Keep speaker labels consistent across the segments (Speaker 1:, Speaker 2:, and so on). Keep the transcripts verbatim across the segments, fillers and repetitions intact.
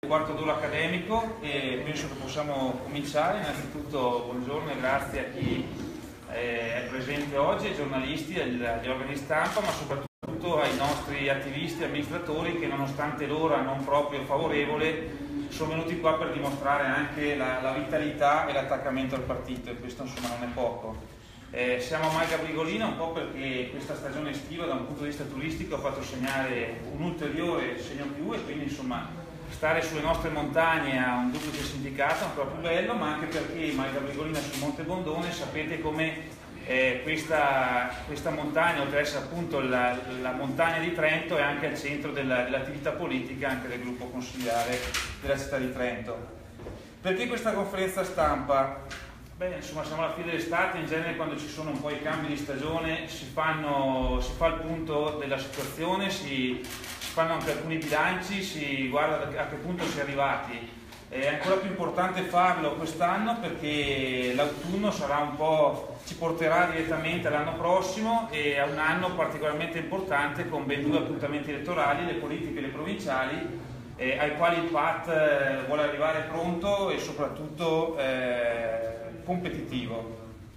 Speaker 1: quarto d'ora accademico e penso che possiamo cominciare. Innanzitutto buongiorno e grazie a chi è presente oggi, ai giornalisti, agli organi di stampa, ma soprattutto ai nostri attivisti e amministratori che nonostante l'ora non proprio favorevole sono venuti qua per dimostrare anche la, la vitalità e l'attaccamento al partito, e questo insomma non è poco. Eh, siamo a Malga Brigolina un po' perché questa stagione estiva da un punto di vista turistico ha fatto segnare un ulteriore segno più, e quindi insomma stare sulle nostre montagne ha un duplice significato ancora più bello, ma anche perché Malga Brigolina sul Monte Bondone sapete come eh, questa, questa montagna, oltre ad essere appunto la, la montagna di Trento, è anche al centro dell'attività politica anche del gruppo consigliare della città di Trento. Perché questa conferenza stampa? Beh, insomma, siamo alla fine dell'estate, in genere quando ci sono un po' i cambi di stagione si, fanno, si fa il punto della situazione, si, si fanno anche alcuni bilanci, si guarda a che punto si è arrivati. È ancora più importante farlo quest'anno perché l'autunno sarà un po', ci porterà direttamente all'anno prossimo e a un anno particolarmente importante con ben due appuntamenti elettorali, le politiche e le provinciali, eh, ai quali il P A T eh, vuole arrivare pronto e soprattutto eh, competitivo.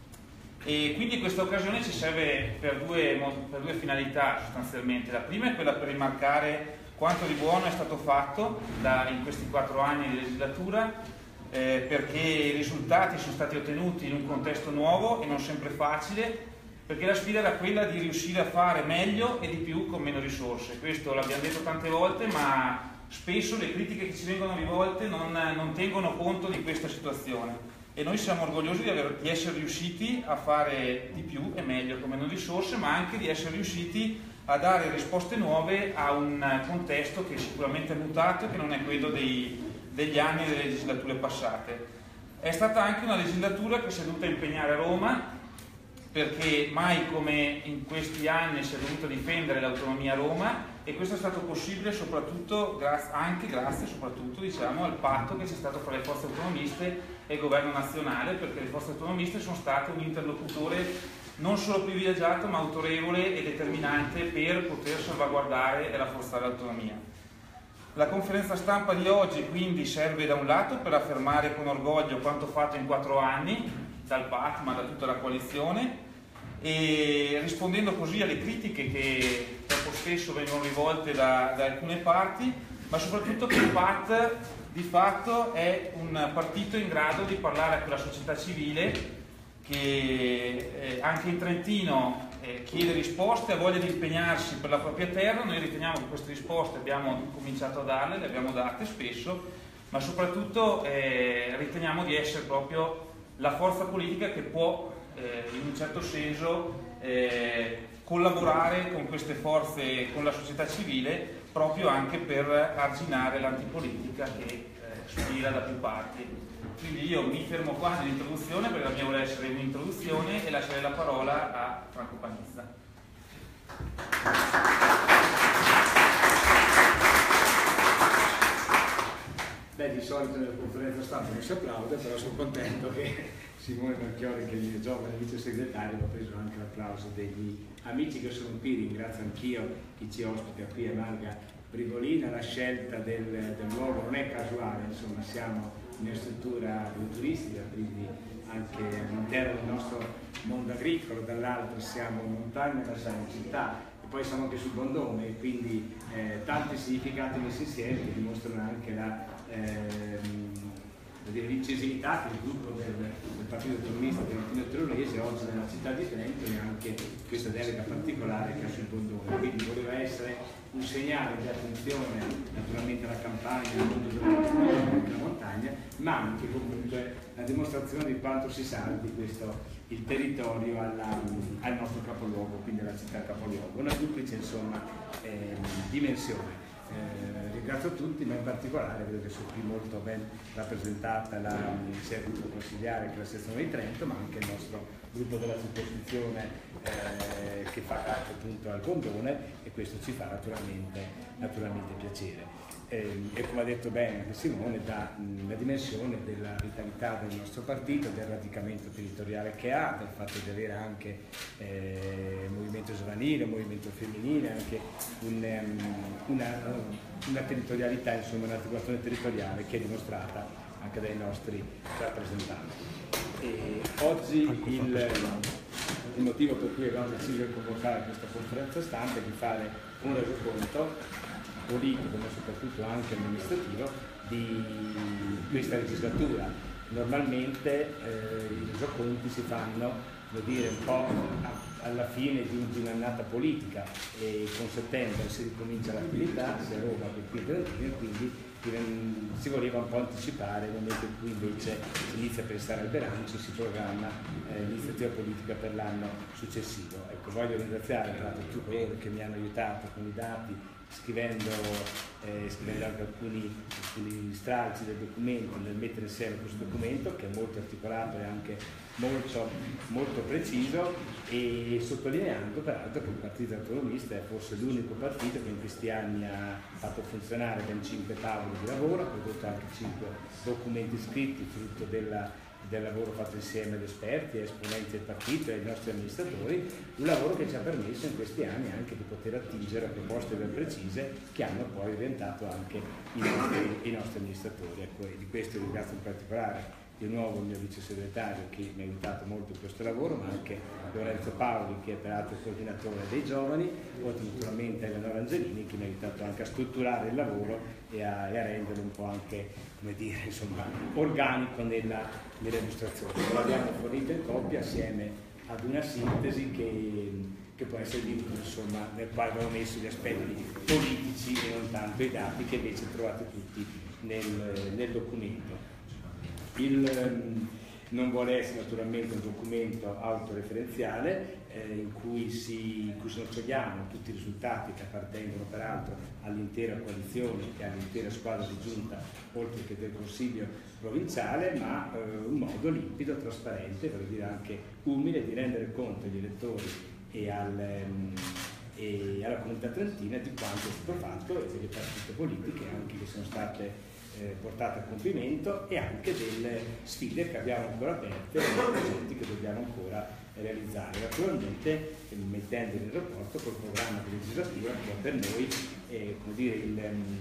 Speaker 1: E quindi questa occasione ci serve per due, per due finalità sostanzialmente. La prima è quella per rimarcare quanto di buono è stato fatto da, in questi quattro anni di legislatura, eh, perché i risultati sono stati ottenuti in un contesto nuovo e non sempre facile, perché la sfida era quella di riuscire a fare meglio e di più con meno risorse. Questo l'abbiamo detto tante volte, ma spesso le critiche che ci vengono rivolte non, non tengono conto di questa situazione. E noi siamo orgogliosi di, aver, di essere riusciti a fare di più e meglio con meno risorse, ma anche di essere riusciti a dare risposte nuove a un contesto che sicuramente è mutato e che non è quello dei, degli anni e delle legislature passate. È stata anche una legislatura che si è dovuta impegnare a Roma, perché mai come in questi anni si è dovuta difendere l'autonomia a Roma, e questo è stato possibile soprattutto grazie, anche grazie soprattutto diciamo, al patto che c'è stato fra le forze autonomiste e il governo nazionale, perché le forze autonomiste sono state un interlocutore non solo privilegiato ma autorevole e determinante per poter salvaguardare e rafforzare l'autonomia. La conferenza stampa di oggi quindi serve da un lato per affermare con orgoglio quanto fatto in quattro anni dal P A T ma da tutta la coalizione, e rispondendo così alle critiche che troppo spesso vengono rivolte da, da alcune parti, ma soprattutto che il P A T di fatto è un partito in grado di parlare a quella società civile che eh, anche in Trentino eh, chiede risposte, ha voglia di impegnarsi per la propria terra. Noi riteniamo che queste risposte abbiamo cominciato a darle, le abbiamo date spesso, ma soprattutto eh, riteniamo di essere proprio la forza politica che può eh, in un certo senso eh, collaborare con queste forze, con la società civile, proprio anche per arginare l'antipolitica che eh, spira da più parti. Quindi io mi fermo qua nell'introduzione, perché la mia vuole essere un'introduzione, e lascerei la parola a Franco Panizza.
Speaker 2: Beh, di solito nella conferenza stampa non si applaude, però sono contento che Simone Marchiori, che è il giovane vice segretario, ha preso anche l'applauso degli amici che sono qui. Ringrazio anch'io chi ci ospita qui a Malga Brigolina. La scelta del, del luogo non è casuale, insomma siamo in una struttura turistica, quindi anche all'interno del nostro mondo agricolo, dall'altro siamo in montagna, la siamo in città, e poi siamo anche sul Bondone, e quindi eh, tanti significati messi insieme che dimostrano anche la ehm, l'incisività che il gruppo del, del Partito Autonomista Trentino Tirolese oggi nella città di Trento, e anche questa delega particolare che ha sul Bondone. Quindi voleva essere un segnale di attenzione naturalmente alla campagna, al mondo della montagna, ma anche comunque la dimostrazione di quanto si salvi questo, il territorio alla, al nostro capoluogo, quindi alla città capoluogo. Una duplice insomma eh, dimensione. Eh, ringrazio tutti, ma in particolare vedo che sono qui molto ben rappresentata la, sia il gruppo consigliare che la sezione di Trento, ma anche il nostro gruppo della circoscrizione eh, che fa parte appunto al Bondone, e questo ci fa naturalmente, naturalmente piacere. eh, e come ha detto bene anche Simone, dà mh, la dimensione della vitalità del nostro partito, del radicamento territoriale che ha, del fatto di avere anche eh, movimento giovanile, movimento femminile, anche un, um, una, una territorialità, insomma un'articolazione territoriale che è dimostrata anche dai nostri rappresentanti. E oggi il, il motivo per cui abbiamo deciso di convocare questa conferenza stampa è di fare un resoconto politico ma soprattutto anche amministrativo di questa legislatura. Normalmente eh, i resoconti si fanno, devo dire, un po' alla fine di, di un'annata politica e con settembre si ricomincia l'attività sia a Roma che qui in Trentino, quindi si voleva un po' anticipare il momento in cui invece si inizia a pensare al bilancio e si programma eh, l'iniziativa politica per l'anno successivo. Ecco, voglio ringraziare tra l'altro tutti coloro che mi hanno aiutato con i dati, scrivendo, eh, scrivendo anche alcuni, alcuni stralci del documento, nel mettere insieme questo documento che è molto articolato e anche molto, molto preciso, e sottolineando peraltro che il Partito Autonomista è forse l'unico partito che in questi anni ha fatto funzionare ben cinque tavoli di lavoro, ha prodotto anche cinque documenti scritti frutto della, del lavoro fatto insieme ad esperti, esponenti del partito e ai nostri amministratori, un lavoro che ci ha permesso in questi anni anche di poter attingere a proposte ben precise che hanno poi orientato anche i nostri, i nostri amministratori. Ecco, e di questo ringrazio in particolare di nuovo il mio vice segretario che mi ha aiutato molto in questo lavoro, ma anche Lorenzo Paoli che è peraltro il coordinatore dei giovani, oltre naturalmente a Eleonora Angelini che mi ha aiutato anche a strutturare il lavoro e a, e a renderlo un po' anche, come dire, insomma, organico nella, nella illustrazione. Lo abbiamo fornito in coppia assieme ad una sintesi che, che può essere di insomma, nel quale abbiamo messo gli aspetti politici e non tanto i dati che invece trovate tutti nel, nel documento. Il, um, non vuole essere naturalmente un documento autoreferenziale eh, in cui si, in cui si notiamo tutti i risultati che appartengono peraltro all'intera coalizione e all'intera squadra di giunta oltre che del Consiglio provinciale, ma eh, un modo limpido, trasparente, per dire anche umile, di rendere conto agli elettori e, al, um, e alla comunità trentina di quanto è stato fatto e delle partite politiche anche che sono state Eh, portate a compimento e anche delle sfide che abbiamo ancora aperte e dei progetti che dobbiamo ancora realizzare, naturalmente eh, mettendo in rapporto col programma di legislatura che è per noi eh, come dire, il,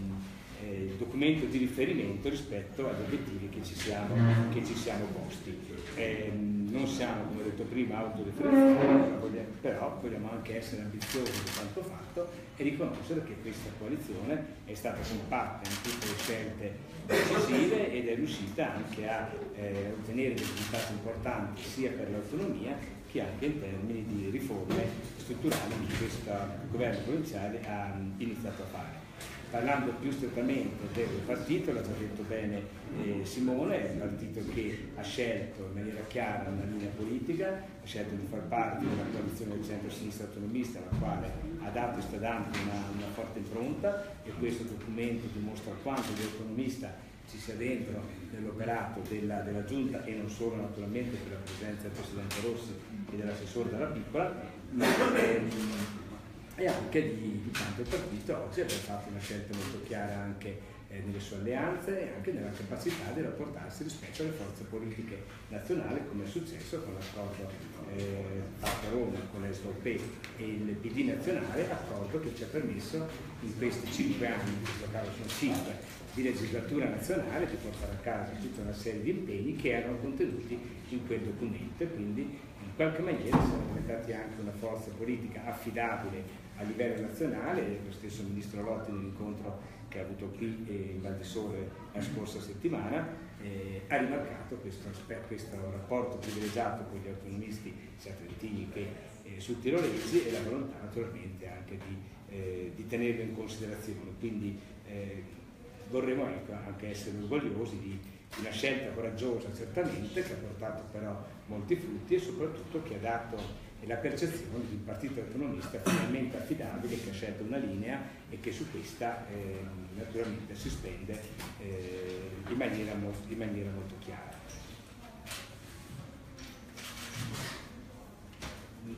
Speaker 2: eh, il documento di riferimento rispetto agli obiettivi che ci siamo, che ci siamo posti. Eh, non siamo, come ho detto prima, autoreferenziali, però vogliamo anche essere ambiziosi di quanto fatto e riconoscere che questa coalizione è stata compatta in tutte le scelte decisive ed è riuscita anche a eh, ottenere dei risultati importanti sia per l'autonomia che anche in termini di riforme strutturali che questo governo provinciale ha iniziato a fare. Parlando più strettamente del partito, l'ha già detto bene eh, Simone, è un partito che ha scelto in maniera chiara una linea politica, ha scelto di far parte della coalizione del centro-sinistra autonomista, alla quale ha dato e sta dando una, una forte impronta, e questo documento dimostra quanto di autonomista ci sia dentro nell'operato della, della Giunta, e non solo naturalmente per la presenza del Presidente Rossi e dell'assessore Dalla Piccola, ma ehm, e anche di, di quanto il partito oggi abbia fatto una scelta molto chiara anche eh, nelle sue alleanze e anche nella capacità di rapportarsi rispetto alle forze politiche nazionali, come è successo con l'accordo eh, fatto a Roma con l'S V P e il P D nazionale, accordo che ci ha permesso in questi cinque anni, in questo caso sono cinque, di legislatura nazionale, di portare a casa tutta una serie di impegni che erano contenuti in quel documento, e quindi in qualche maniera siamo diventati anche una forza politica affidabile a livello nazionale. Lo stesso Ministro Lotti nell'incontro che ha avuto qui in Val di Sole la scorsa settimana eh, ha rimarcato questo, questo rapporto privilegiato con gli autonomisti sia trentini che eh, sudtirolesi, e la volontà naturalmente anche di, eh, di tenerlo in considerazione. Quindi eh, vorremmo ecco, anche essere orgogliosi di una scelta coraggiosa certamente, che ha portato però molti frutti e soprattutto che ha dato la percezione di un partito autonomista finalmente affidabile, che ha scelto una linea e che su questa eh, naturalmente si spende eh, in, maniera molto, in maniera molto chiara.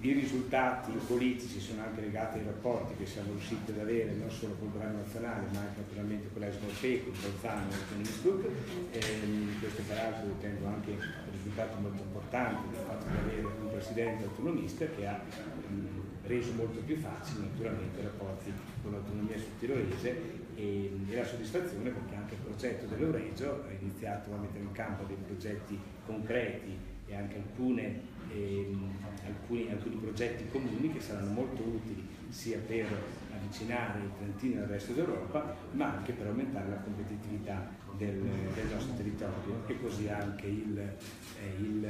Speaker 2: I risultati politici sono anche legati ai rapporti che siamo riusciti ad avere non solo con il governo nazionale ma anche naturalmente con l'Esmol P, con Bolzano e con Innsbruck. Ehm, questo peraltro ritengo anche un risultato molto importante del fatto di avere un presidente autonomista che ha mh, reso molto più facili naturalmente i rapporti con l'autonomia sudtirolese e, e la soddisfazione perché anche il progetto dell'Euregio ha iniziato a mettere in campo dei progetti concreti e anche alcune Ehm, alcuni, alcuni progetti comuni che saranno molto utili sia per avvicinare il Trentino al resto d'Europa ma anche per aumentare la competitività del, del nostro territorio e così anche il, eh, il,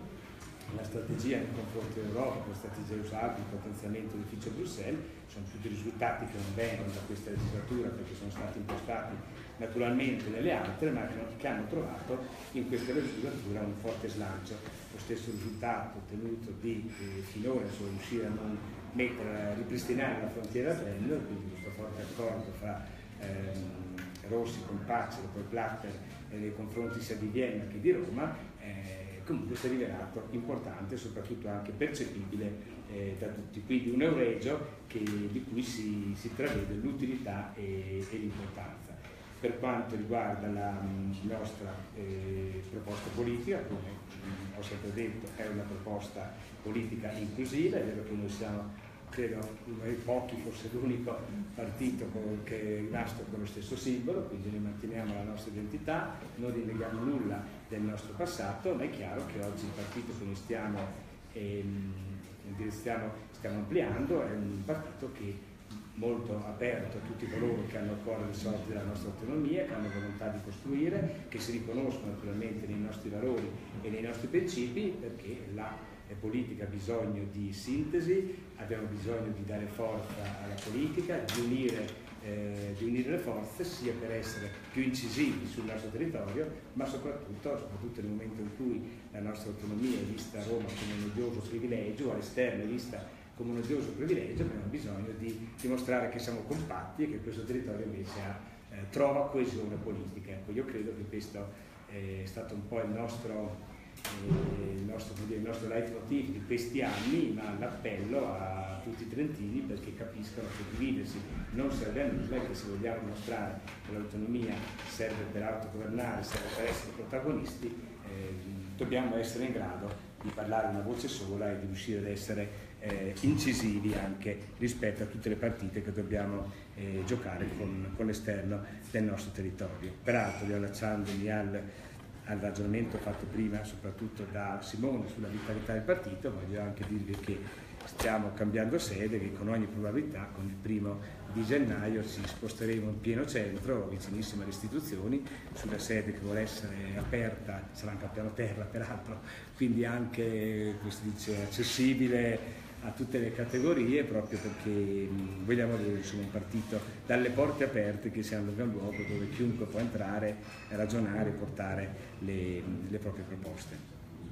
Speaker 2: la strategia nei confronti dell'Europa, la strategia usata, il potenziamento dell'ufficio a Bruxelles sono tutti risultati che non vengono da questa legislatura perché sono stati impostati naturalmente nelle altre ma che hanno trovato in questa legislatura un forte slancio. Lo stesso risultato ottenuto di eh, finora cioè riuscire a non mettere, a ripristinare la frontiera a Brenner, quindi questo forte accordo fra ehm, Rossi con Pace e poi Platter eh, nei confronti sia di Vienna che di Roma, eh, comunque si è rivelato importante e soprattutto anche percepibile eh, da tutti. Quindi un Euregio che, di cui si, si intravede l'utilità e, e l'importanza. Per quanto riguarda la mh, nostra eh, proposta politica, come mh, ho sempre detto, è una proposta politica inclusiva, è vero che noi siamo, credo, uno dei pochi, forse l'unico partito con, che è rimasto con lo stesso simbolo, quindi noi manteniamo la nostra identità, non rinneghiamo nulla del nostro passato, ma è chiaro che oggi il partito che noi stiamo, ehm, stiamo, stiamo ampliando è un partito che molto aperto a tutti coloro che hanno a cuore le sorti della nostra autonomia, che hanno volontà di costruire, che si riconoscono naturalmente nei nostri valori e nei nostri principi, perché la politica ha bisogno di sintesi, abbiamo bisogno di dare forza alla politica, di unire, eh, di unire le forze sia per essere più incisivi sul nostro territorio, ma soprattutto, soprattutto nel momento in cui la nostra autonomia è vista a Roma come un odioso privilegio, all'esterno è vista come un odioso privilegio, abbiamo bisogno di dimostrare che siamo compatti e che questo territorio invece ha, eh, trova coesione politica. Ecco, io credo che questo è stato un po' il nostro, eh, il nostro, il nostro leitmotiv di questi anni, ma l'appello a tutti i trentini perché capiscano che dividersi non serve a nulla e che se vogliamo dimostrare che l'autonomia serve per autogovernare, serve per essere protagonisti, eh, dobbiamo essere in grado di parlare una voce sola e di riuscire ad essere eh, incisivi anche rispetto a tutte le partite che dobbiamo eh, giocare con, con l'esterno del nostro territorio. Peraltro, riallacciandomi al, al ragionamento fatto prima soprattutto da Simone sulla vitalità del partito, voglio anche dirvi che stiamo cambiando sede, che con ogni probabilità con il primo di gennaio ci sposteremo in pieno centro, vicinissimo alle istituzioni, sulla sede che vuole essere aperta, sarà anche a piano terra peraltro, quindi anche, come si dice, accessibile a tutte le categorie, proprio perché mh, vogliamo avere insomma, un partito dalle porte aperte che sia un luogo dove chiunque può entrare, ragionare e portare le, le proprie proposte.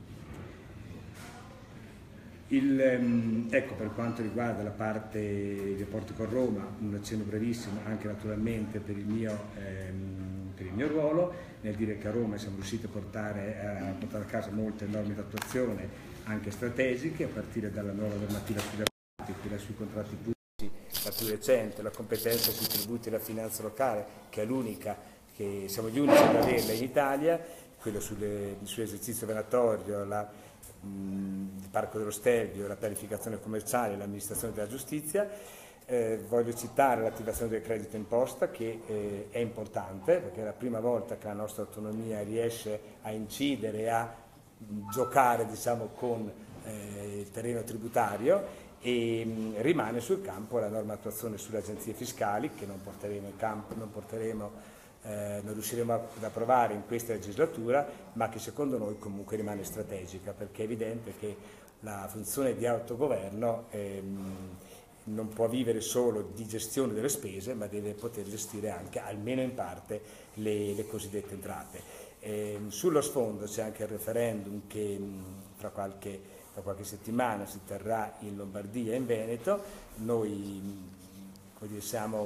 Speaker 2: Il, um, ecco, per quanto riguarda la parte dei rapporti con Roma, un accenno brevissimo anche naturalmente per il mio, ehm, per il mio ruolo, nel dire che a Roma siamo riusciti a portare, a portare a casa molte norme d'attuazione anche strategiche, a partire dalla nuova normativa sugli appalti, quella sui contratti pubblici, la più recente, la competenza sui tributi e la finanza locale, che è l'unica, che siamo gli unici ad averla in Italia, quello sulle, sull'esercizio venatorio, la il Parco dello Stelvio, la pianificazione commerciale e l'amministrazione della giustizia. Eh, voglio citare l'attivazione del credito imposta che eh, è importante perché è la prima volta che la nostra autonomia riesce a incidere e a mh, giocare diciamo, con eh, il terreno tributario e mh, rimane sul campo la norma attuazione sulle agenzie fiscali che non porteremo in campo, non porteremo Eh, non riusciremo ad approvare in questa legislatura, ma che secondo noi comunque rimane strategica, perché è evidente che la funzione di autogoverno ehm, non può vivere solo di gestione delle spese, ma deve poter gestire anche, almeno in parte, le, le cosiddette entrate. Eh, sullo sfondo c'è anche il referendum che mh, fra, qualche, fra qualche settimana si terrà in Lombardia e in Veneto. Noi mh, come dire, siamo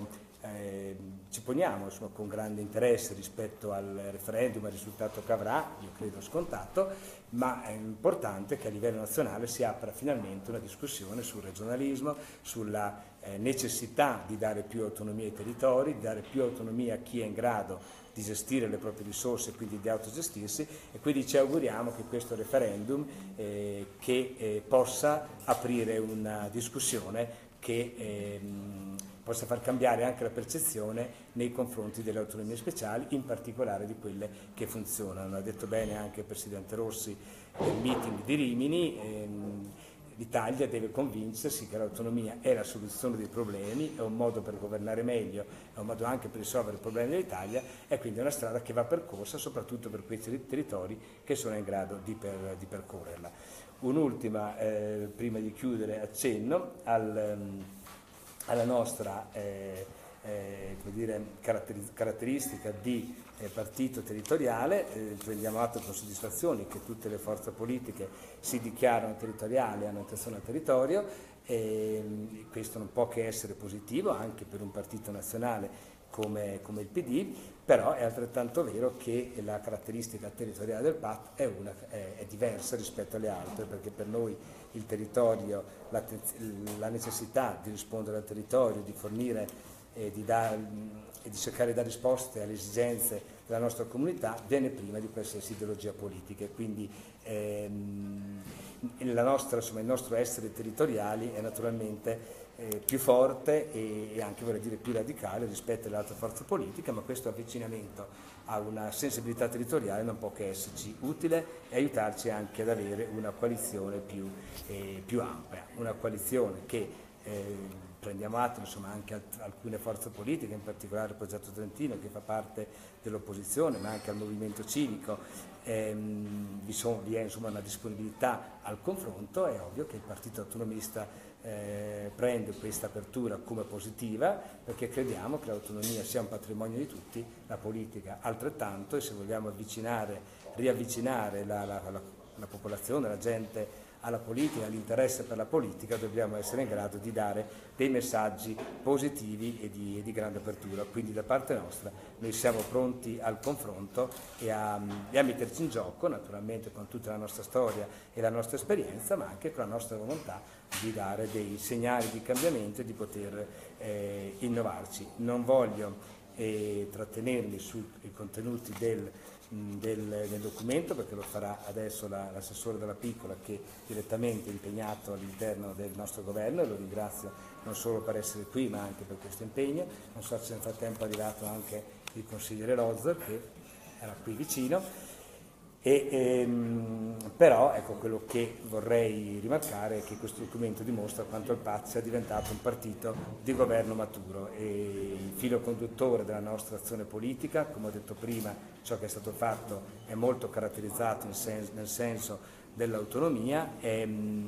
Speaker 3: eh, ci poniamo insomma, con grande interesse rispetto al referendum, al risultato che avrà, io credo scontato, ma è importante che a livello nazionale si apra finalmente una discussione sul regionalismo, sulla eh, necessità di dare più autonomia ai territori, di dare più autonomia a chi è in grado di gestire le proprie risorse e quindi di autogestirsi, e quindi ci auguriamo che questo referendum eh, che eh, possa aprire una discussione che ehm, possa far cambiare anche la percezione nei confronti delle autonomie speciali, in particolare di quelle che funzionano. Ha detto bene anche il Presidente Rossi nel meeting di Rimini, ehm, l'Italia deve convincersi che l'autonomia è la soluzione dei problemi, è un modo per governare meglio, è un modo anche per risolvere i problemi dell'Italia, e quindi è una strada che va percorsa soprattutto per quei territori che sono in grado di, per, di percorrerla. Un'ultima, eh, prima di chiudere, accenno al, um, alla nostra eh, eh, come dire, caratteri caratteristica di eh, partito territoriale. Eh, prendiamo atto con soddisfazione che tutte le forze politiche si dichiarano territoriali, hanno attenzione al territorio, e questo non può che essere positivo anche per un partito nazionale come, come il P D, però è altrettanto vero che la caratteristica territoriale del P A T è, una, è, è diversa rispetto alle altre, perché per noi il territorio, la, la necessità di rispondere al territorio, di fornire e di, dar, e di cercare di dare risposte alle esigenze della nostra comunità viene prima di qualsiasi ideologia politica, quindi ehm, la nostra, insomma, il nostro essere territoriali è naturalmente eh, più forte e, e anche, vorrei dire, più radicale rispetto alle altre forze politiche, ma questo avvicinamento a una sensibilità territoriale non può che esserci utile e aiutarci anche ad avere una coalizione più, eh, più ampia, una coalizione che eh, prendiamo atto, insomma, anche alcune forze politiche, in particolare il Progetto Trentino che fa parte dell'opposizione, ma anche al movimento civico, ehm, vi, sono, vi è insomma una disponibilità al confronto. È ovvio che il Partito Autonomista eh, prende questa apertura come positiva, perché crediamo che l'autonomia sia un patrimonio di tutti, la politica altrettanto, e se vogliamo avvicinare, riavvicinare la, la, la, la popolazione, la gente alla politica, all'interesse per la politica, dobbiamo essere in grado di dare dei messaggi positivi e di, e di grande apertura. Quindi da parte nostra noi siamo pronti al confronto e a, e a metterci in gioco, naturalmente con tutta la nostra storia e la nostra esperienza, ma anche con la nostra volontà di dare dei segnali di cambiamento e di poter eh, innovarci. Non voglio eh, trattenermi sui contenuti del Del, del documento, perché lo farà adesso l'assessore della Piccola, che è direttamente impegnato all'interno del nostro governo, e lo ringrazio non solo per essere qui ma anche per questo impegno. Non so se nel frattempo è arrivato anche il consigliere Lozzer, che era qui vicino. E, ehm, però ecco, quello che vorrei rimarcare è che questo documento dimostra quanto il P A T sia diventato un partito di governo maturo, e il filo conduttore della nostra azione politica, come ho detto prima, ciò che è stato fatto è molto caratterizzato in sen nel senso dell'autonomia, è,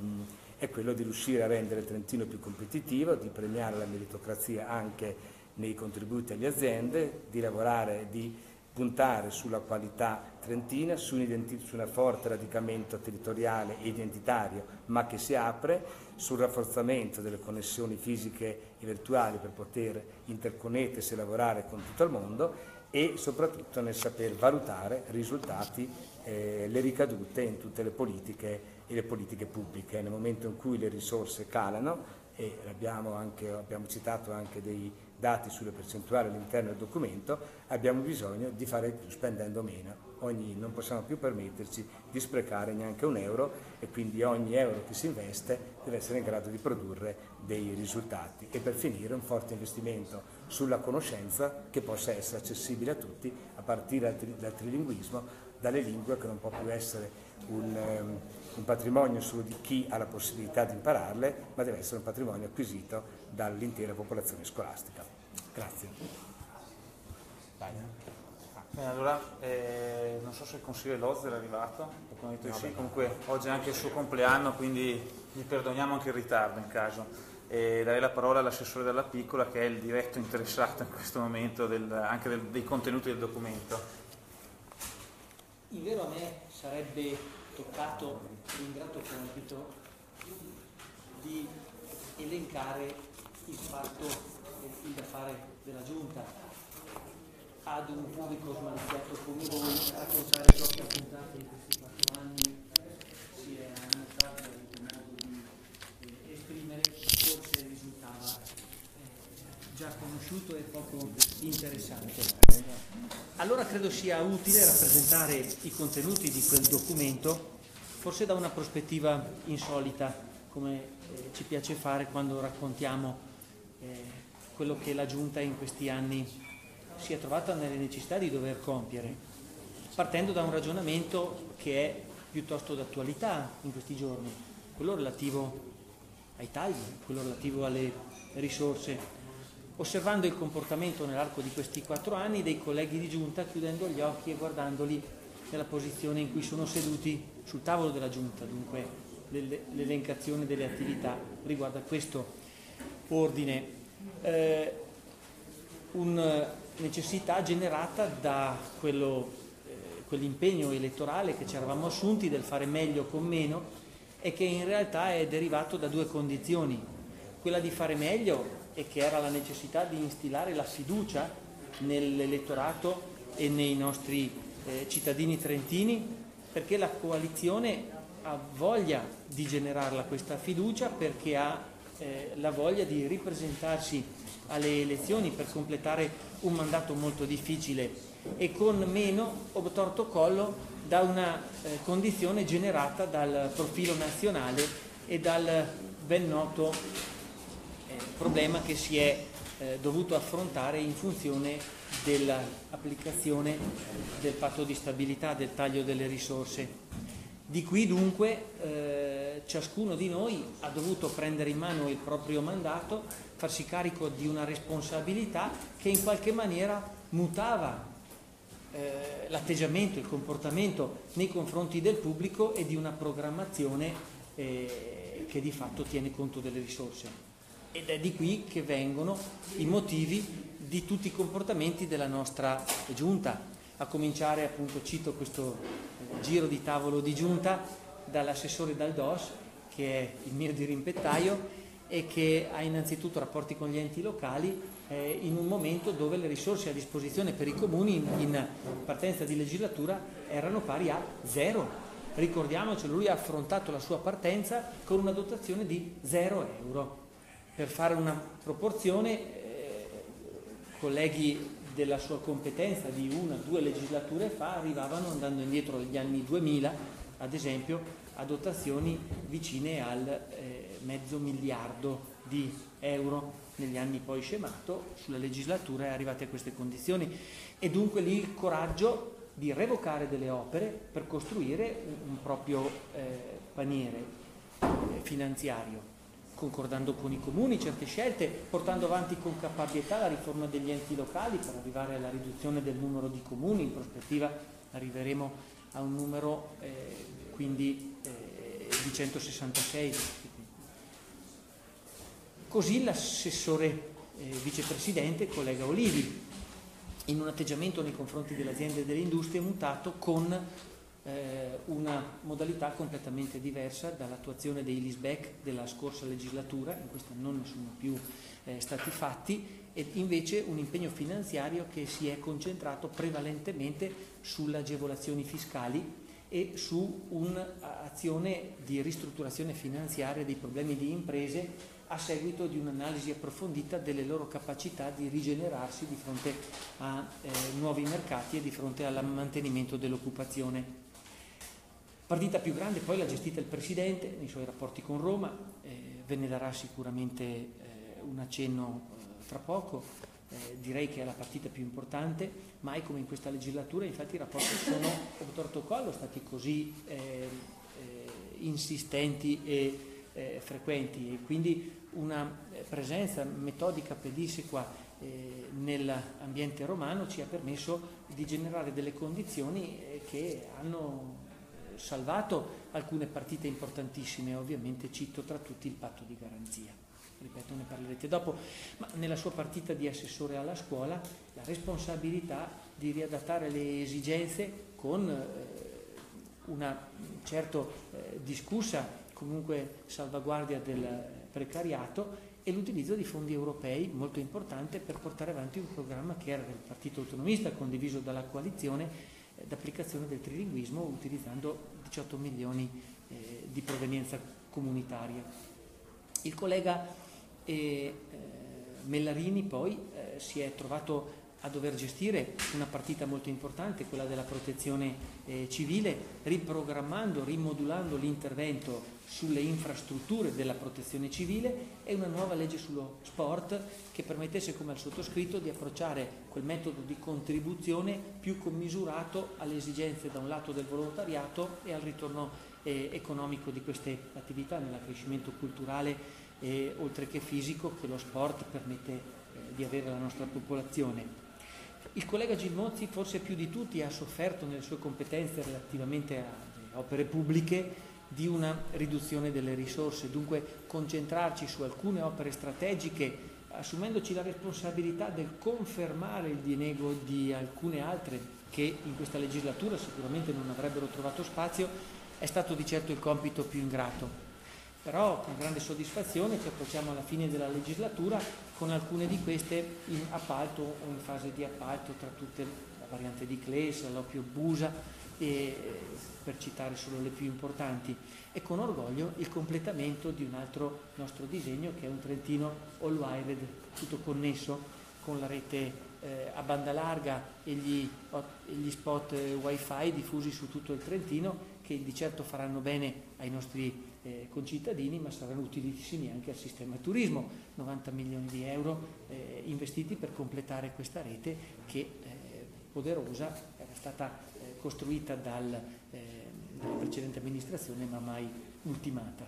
Speaker 3: è quello di riuscire a rendere il Trentino più competitivo, di premiare la meritocrazia anche nei contributi alle aziende, di lavorare, di puntare sulla qualità trentina, su un, su un forte radicamento territoriale e identitario, ma che si apre, sul rafforzamento delle connessioni fisiche e virtuali per poter interconnettersi e lavorare con tutto il mondo, e soprattutto nel saper valutare risultati, eh, le ricadute in tutte le politiche e le politiche pubbliche. Nel momento in cui le risorse calano, e abbiamo, anche, abbiamo citato anche dei dati sulle percentuali all'interno del documento, abbiamo bisogno di fare più spendendo meno. Ogni, non possiamo più permetterci di sprecare neanche un euro, e quindi ogni euro che si investe deve essere in grado di produrre dei risultati. E per finire un forte investimento sulla conoscenza che possa essere accessibile a tutti, a partire dal, dal trilinguismo, dalle lingue, che non può più essere un, um, un patrimonio solo di chi ha la possibilità di impararle, ma deve essere un patrimonio acquisito dall'intera popolazione scolastica. Grazie. Vai.
Speaker 1: Bene, allora, eh, non so se il consigliere Lozzer è arrivato, ho detto di sì, comunque oggi è anche il suo compleanno, quindi gli perdoniamo anche il ritardo in caso. E darei la parola all'assessore della Piccola, che è il diretto interessato in questo momento del, anche del, dei contenuti del documento.
Speaker 4: In vero a me sarebbe toccato l'ingrato compito di elencare il fatto il da fare della Giunta ad un pubblico smaliziato come voi, raccontare ciò che ha contato in questi quattro anni si è mostrato un modo di eh, esprimere, forse risultava eh, già conosciuto e poco interessante. Allora credo sia utile rappresentare i contenuti di quel documento, forse da una prospettiva insolita, come eh, ci piace fare quando raccontiamo eh, quello che la Giunta in questi anni si è trovata nelle necessità di dover compiere, partendo da un ragionamento che è piuttosto d'attualità in questi giorni, quello relativo ai tagli, quello relativo alle risorse, osservando il comportamento nell'arco di questi quattro anni dei colleghi di Giunta, chiudendo gli occhi e guardandoli nella posizione in cui sono seduti sul tavolo della Giunta, dunque l'elencazione delle attività riguarda questo ordine. Eh, un necessità generata da quello, eh, quell'impegno elettorale che ci eravamo assunti del fare meglio con meno e che in realtà è derivato da due condizioni: quella di fare meglio, e che era la necessità di instillare la fiducia nell'elettorato e nei nostri eh, cittadini trentini, perché la coalizione ha voglia di generarla questa fiducia, perché ha eh, la voglia di ripresentarsi alle elezioni per completare un mandato molto difficile e con meno obtorto collo da una eh, condizione generata dal profilo nazionale e dal ben noto eh, problema che si è eh, dovuto affrontare in funzione dell'applicazione del patto di stabilità, del taglio delle risorse. Di qui dunque eh, ciascuno di noi ha dovuto prendere in mano il proprio mandato, farsi carico di una responsabilità che in qualche maniera mutava eh, l'atteggiamento, il comportamento nei confronti del pubblico e di una programmazione eh, che di fatto tiene conto delle risorse. Ed è di qui che vengono i motivi di tutti i comportamenti della nostra Giunta, a cominciare, appunto, cito questo eh, giro di tavolo di Giunta, dall'assessore Daldos, che è il mio dirimpettaio e che ha innanzitutto rapporti con gli enti locali eh, in un momento dove le risorse a disposizione per i comuni in, in partenza di legislatura erano pari a zero. Ricordiamocelo, lui ha affrontato la sua partenza con una dotazione di zero euro. Per fare una proporzione, eh, colleghi della sua competenza di una o due legislature fa arrivavano, andando indietro agli anni duemila, ad esempio, a dotazioni vicine al eh, mezzo miliardo di euro. Negli anni poi scemato, sulla legislatura è arrivati a queste condizioni, e dunque lì il coraggio di revocare delle opere per costruire un, un proprio eh, paniere eh, finanziario, concordando con i comuni certe scelte, portando avanti con caparbietà la riforma degli enti locali per arrivare alla riduzione del numero di comuni. In prospettiva arriveremo a un numero eh, quindi eh, di centosessantasei. Così l'assessore eh, vicepresidente, collega Olivi, in un atteggiamento nei confronti delle aziende e delle industrie mutato con eh, una modalità completamente diversa dall'attuazione dei leaseback della scorsa legislatura. In questa non ne sono più eh, stati fatti, ed invece un impegno finanziario che si è concentrato prevalentemente sulle agevolazioni fiscali e su un'azione di ristrutturazione finanziaria dei problemi di imprese a seguito di un'analisi approfondita delle loro capacità di rigenerarsi di fronte a eh, nuovi mercati e di fronte al mantenimento dell'occupazione. Partita più grande poi l'ha gestita il Presidente nei suoi rapporti con Roma, eh, ve ne darà sicuramente eh, un accenno eh, fra poco. Eh, direi che è la partita più importante. Mai come in questa legislatura infatti i rapporti sono obtorto collo stati così eh, eh, insistenti e eh, frequenti, e quindi una presenza metodica pedissequa eh, nell'ambiente romano ci ha permesso di generare delle condizioni eh, che hanno salvato alcune partite importantissime. Ovviamente cito tra tutti il patto di garanzia, ripeto, ne parlerete dopo, ma nella sua partita di assessore alla scuola la responsabilità di riadattare le esigenze con eh, una certo eh, discussa comunque salvaguardia del precariato e l'utilizzo di fondi europei molto importante per portare avanti un programma che era del Partito Autonomista, condiviso dalla coalizione, eh, d'applicazione del trilinguismo, utilizzando diciotto milioni eh, di provenienza comunitaria. Il collega eh, eh, Mellarini poi eh, si è trovato a dover gestire una partita molto importante, quella della protezione eh, civile, riprogrammando, rimodulando l'intervento sulle infrastrutture della protezione civile, e una nuova legge sullo sport che permettesse, come al sottoscritto, di approcciare quel metodo di contribuzione più commisurato alle esigenze da un lato del volontariato e al ritorno eh, economico di queste attività, nell'accrescimento culturale eh, oltre che fisico che lo sport permette eh, di avere alla nostra popolazione. Il collega Gilmozzi forse più di tutti ha sofferto nelle sue competenze relativamente alle opere pubbliche di una riduzione delle risorse, dunque concentrarci su alcune opere strategiche, assumendoci la responsabilità del confermare il diniego di alcune altre che in questa legislatura sicuramente non avrebbero trovato spazio, è stato di certo il compito più ingrato. Però con grande soddisfazione ci approcciamo alla fine della legislatura con alcune di queste in appalto o in fase di appalto, tra tutte la variante di Cles, l'Oppio Busa, e, per citare solo le più importanti, e con orgoglio il completamento di un altro nostro disegno che è un Trentino all-wired, tutto connesso con la rete eh, a banda larga e gli, e gli spot eh, wifi diffusi su tutto il Trentino, che di certo faranno bene ai nostri eh, concittadini, ma saranno utilissimi anche al sistema turismo. novanta milioni di euro eh, investiti per completare questa rete che eh, poderosa, era stata eh, costruita dal, eh, dalla precedente amministrazione ma mai ultimata.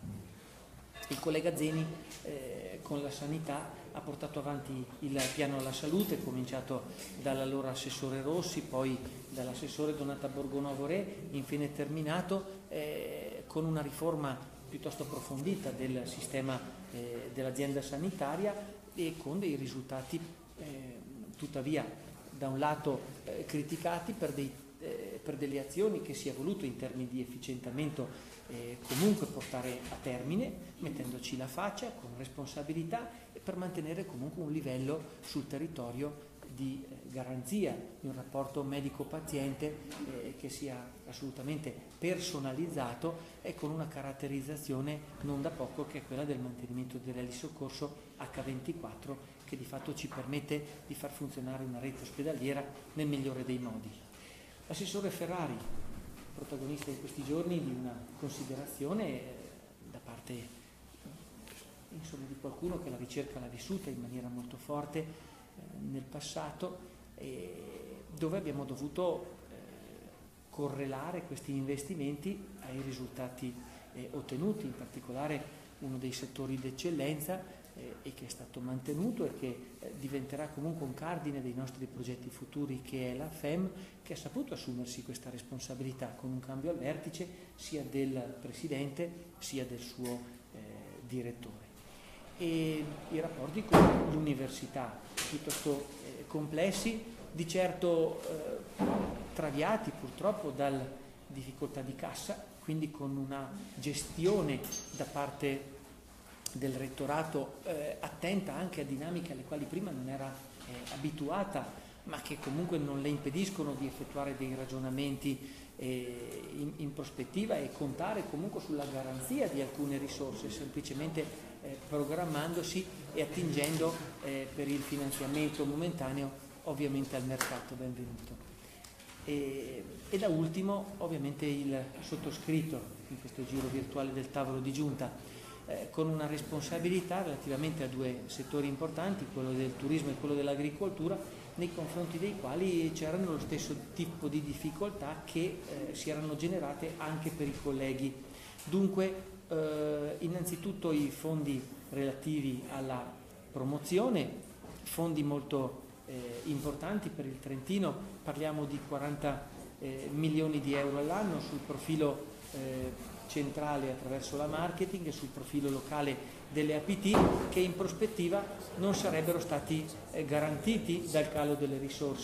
Speaker 4: Il collega Zeni eh, con la sanità ha portato avanti il piano alla salute, cominciato dall'allora assessore Rossi, poi dall'assessore Donata Borgonovo Re, infine terminato eh, con una riforma piuttosto approfondita del sistema eh, dell'azienda sanitaria e con dei risultati eh, tuttavia da un lato eh, criticati per, dei, eh, per delle azioni che si è voluto in termini di efficientamento eh, comunque portare a termine, mettendoci la faccia con responsabilità e per mantenere comunque un livello sul territorio di eh, garanzia di un rapporto medico-paziente eh, che sia assolutamente personalizzato e con una caratterizzazione non da poco che è quella del mantenimento dell'elisoccorso acca ventiquattro, che di fatto ci permette di far funzionare una rete ospedaliera nel migliore dei modi. L'assessore Ferrari, protagonista in questi giorni di una considerazione eh, da parte insomma, di qualcuno che la ricerca l'ha vissuta in maniera molto forte eh, nel passato, eh, dove abbiamo dovuto eh, correlare questi investimenti ai risultati eh, ottenuti, in particolare uno dei settori d'eccellenza eh, e che è stato mantenuto e che eh, diventerà comunque un cardine dei nostri progetti futuri, che è la F E M, che ha saputo assumersi questa responsabilità con un cambio al vertice sia del Presidente sia del suo eh, direttore. E i rapporti con l'università, piuttosto eh, complessi, di certo eh, traviati purtroppo dalla difficoltà di cassa, quindi con una gestione da parte del rettorato eh, attenta anche a dinamiche alle quali prima non era eh, abituata, ma che comunque non le impediscono di effettuare dei ragionamenti eh, in, in prospettiva e contare comunque sulla garanzia di alcune risorse, semplicemente eh, programmandosi e attingendo eh, per il finanziamento momentaneo ovviamente al mercato. Benvenuto. E, e da ultimo ovviamente il sottoscritto in questo giro virtuale del tavolo di giunta, eh, con una responsabilità relativamente a due settori importanti, quello del turismo e quello dell'agricoltura, nei confronti dei quali c'erano lo stesso tipo di difficoltà che eh, si erano generate anche per i colleghi. Dunque eh, innanzitutto i fondi relativi alla promozione, fondi molto eh, importanti per il Trentino, parliamo di quaranta eh, milioni di euro all'anno sul profilo eh, centrale attraverso la marketing e sul profilo locale delle A P T, che in prospettiva non sarebbero stati eh, garantiti dal calo delle risorse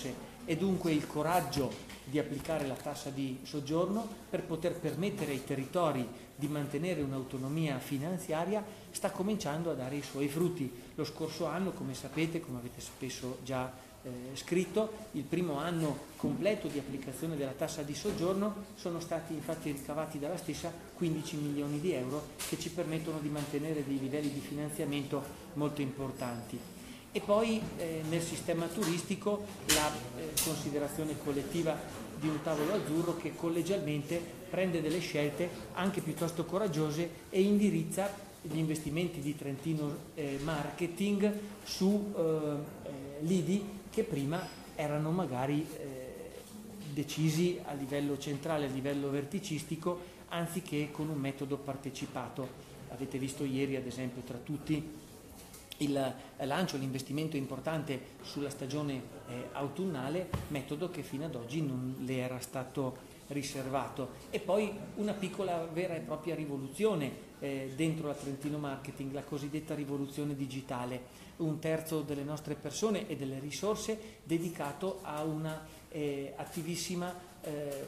Speaker 4: e dunque il coraggio di applicare la tassa di soggiorno per poter permettere ai territori di mantenere un'autonomia finanziaria sta cominciando a dare i suoi frutti. Lo scorso anno, come sapete, come avete spesso già eh, scritto, il primo anno completo di applicazione della tassa di soggiorno sono stati infatti ricavati dalla stessa quindici milioni di euro che ci permettono di mantenere dei livelli di finanziamento molto importanti. E poi eh, nel sistema turistico la eh, considerazione collettiva di un tavolo azzurro che collegialmente prende delle scelte anche piuttosto coraggiose e indirizza gli investimenti di Trentino eh, Marketing su eh, lidi che prima erano magari eh, decisi a livello centrale, a livello verticistico, anziché con un metodo partecipato. Avete visto ieri, ad esempio, tra tutti il lancio, l'investimento importante sulla stagione eh, autunnale, metodo che fino ad oggi non le era stato riservato. E poi una piccola vera e propria rivoluzione eh, dentro la Trentino Marketing, la cosiddetta rivoluzione digitale. Un terzo delle nostre persone e delle risorse dedicato a una eh, attivissima eh,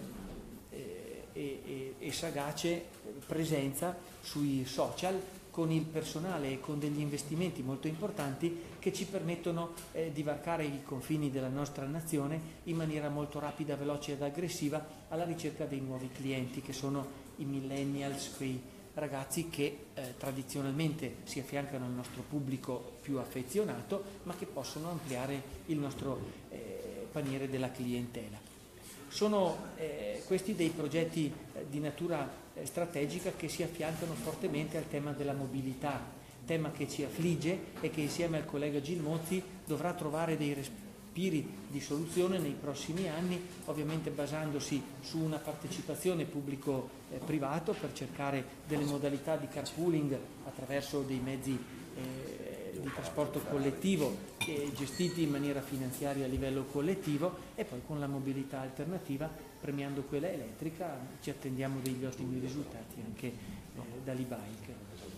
Speaker 4: e, e, e sagace presenza sui social, con il personale e con degli investimenti molto importanti che ci permettono eh, di varcare i confini della nostra nazione in maniera molto rapida, veloce ed aggressiva alla ricerca dei nuovi clienti, che sono i millennials, quei ragazzi che eh, tradizionalmente si affiancano al nostro pubblico più affezionato, ma che possono ampliare il nostro eh, paniere della clientela. Sono eh, questi dei progetti eh, di natura eh, strategica che si affiancano fortemente al tema della mobilità, tema che ci affligge e che insieme al collega Gilmozzi dovrà trovare dei respiri di soluzione nei prossimi anni, ovviamente basandosi su una partecipazione pubblico-privato per cercare delle modalità di carpooling attraverso dei mezzi eh, di trasporto collettivo eh, gestiti in maniera finanziaria a livello collettivo, e poi con la mobilità alternativa, premiando quella elettrica, ci attendiamo degli ottimi risultati anche eh, dall'e-bike.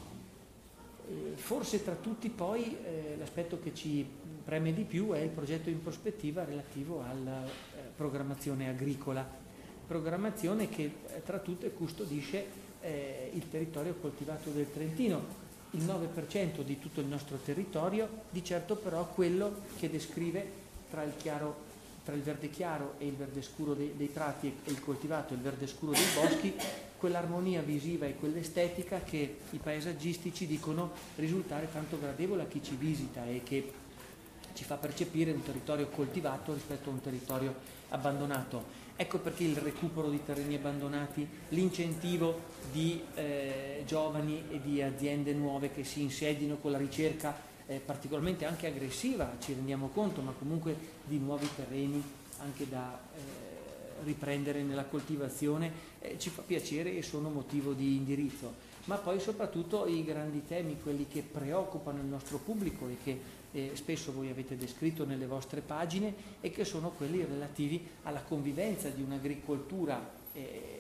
Speaker 4: Eh, forse tra tutti poi eh, l'aspetto che ci preme di più è il progetto in prospettiva relativo alla eh, programmazione agricola, programmazione che eh, tra tutte custodisce eh, il territorio coltivato del Trentino, il nove per cento di tutto il nostro territorio, di certo però quello che descrive tra il, chiaro, tra il verde chiaro e il verde scuro dei, dei prati e il coltivato e il verde scuro dei boschi, quell'armonia visiva e quell'estetica che i paesaggistici dicono risultare tanto gradevole a chi ci visita e che ci fa percepire un territorio coltivato rispetto a un territorio abbandonato. Ecco perché il recupero di terreni abbandonati, l'incentivo di eh, giovani e di aziende nuove che si insedino con la ricerca eh, particolarmente anche aggressiva, ci rendiamo conto, ma comunque di nuovi terreni anche da eh, riprendere nella coltivazione, eh, ci fa piacere e sono motivo di indirizzo. Ma poi soprattutto i grandi temi, quelli che preoccupano il nostro pubblico e che eh, spesso voi avete descritto nelle vostre pagine, e che sono quelli relativi alla convivenza di un'agricoltura eh,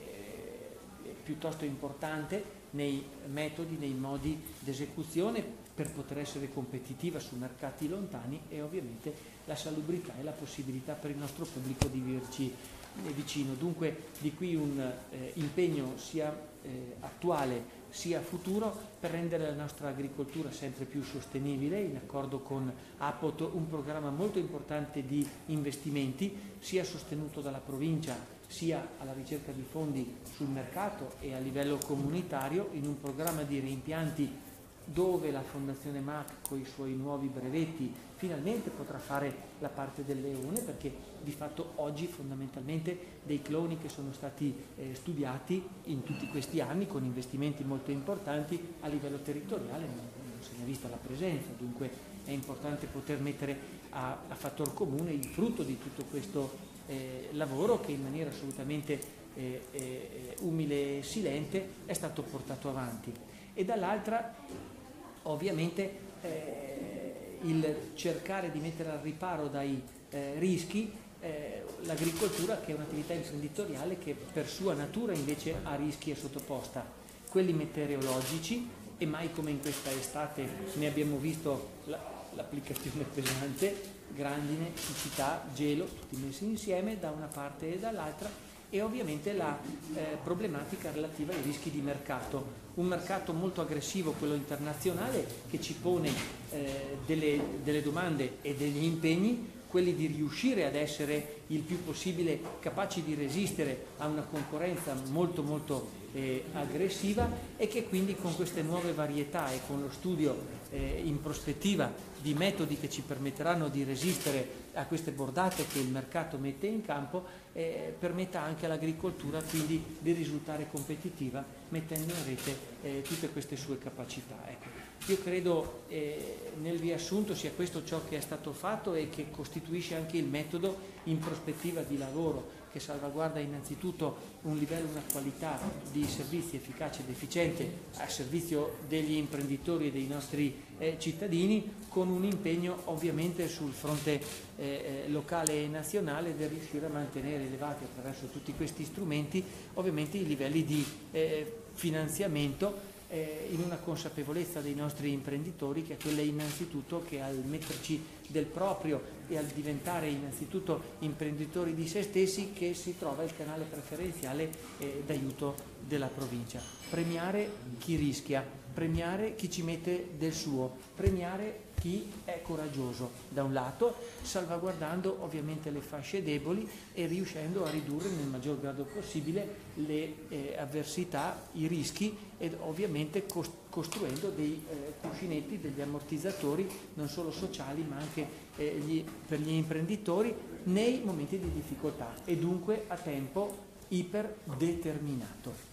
Speaker 4: piuttosto importante nei metodi, nei modi d'esecuzione per poter essere competitiva su mercati lontani, e ovviamente la salubrità e la possibilità per il nostro pubblico di viverci vicino. Dunque di qui un eh, impegno sia eh, attuale sia futuro per rendere la nostra agricoltura sempre più sostenibile, in accordo con APOT, un programma molto importante di investimenti, sia sostenuto dalla provincia sia alla ricerca di fondi sul mercato e a livello comunitario, in un programma di reimpianti dove la Fondazione M A C con i suoi nuovi brevetti finalmente potrà fare la parte del leone, perché di fatto oggi fondamentalmente dei cloni che sono stati eh, studiati in tutti questi anni con investimenti molto importanti a livello territoriale non, non se ne è vista la presenza, dunque è importante poter mettere a, a fattor comune il frutto di tutto questo eh, lavoro che in maniera assolutamente eh, eh, umile e silente è stato portato avanti. E dall'altra ovviamente eh, il cercare di mettere al riparo dai eh, rischi eh, l'agricoltura, che è un'attività imprenditoriale che per sua natura invece a rischi è sottoposta, quelli meteorologici, e mai come in questa estate ne abbiamo visto la, l'applicazione pesante, grandine, siccità, gelo, tutti messi insieme da una parte e dall'altra, e ovviamente la eh, problematica relativa ai rischi di mercato. Un mercato molto aggressivo, quello internazionale, che ci pone eh, delle, delle domande e degli impegni, quelli di riuscire ad essere il più possibile capaci di resistere a una concorrenza molto molto eh, aggressiva, e che quindi con queste nuove varietà e con lo studio eh, in prospettiva di metodi che ci permetteranno di resistere a queste bordate che il mercato mette in campo, eh, permetta anche all'agricoltura quindi di risultare competitiva, mettendo in rete eh, tutte queste sue capacità. Ecco. Io credo eh, nel riassunto sia questo ciò che è stato fatto e che costituisce anche il metodo in prospettiva di lavoro, che salvaguarda innanzitutto un livello, una qualità di servizi efficace ed efficiente a servizio degli imprenditori e dei nostri eh, cittadini, con un impegno ovviamente sul fronte eh, locale e nazionale del riuscire a mantenere elevati attraverso tutti questi strumenti ovviamente i livelli di eh, finanziamento, eh, in una consapevolezza dei nostri imprenditori, che è quella innanzitutto che al metterci del proprio e al diventare innanzitutto imprenditori di se stessi, che si trova il canale preferenziale eh, d'aiuto della provincia. Premiare chi rischia, premiare chi ci mette del suo, premiare chi è coraggioso da un lato, salvaguardando ovviamente le fasce deboli e riuscendo a ridurre nel maggior grado possibile le eh, avversità, i rischi, ed ovviamente costruendo dei eh, cuscinetti, degli ammortizzatori non solo sociali ma anche eh, gli, per gli imprenditori nei momenti di difficoltà, e dunque a tempo iperdeterminato.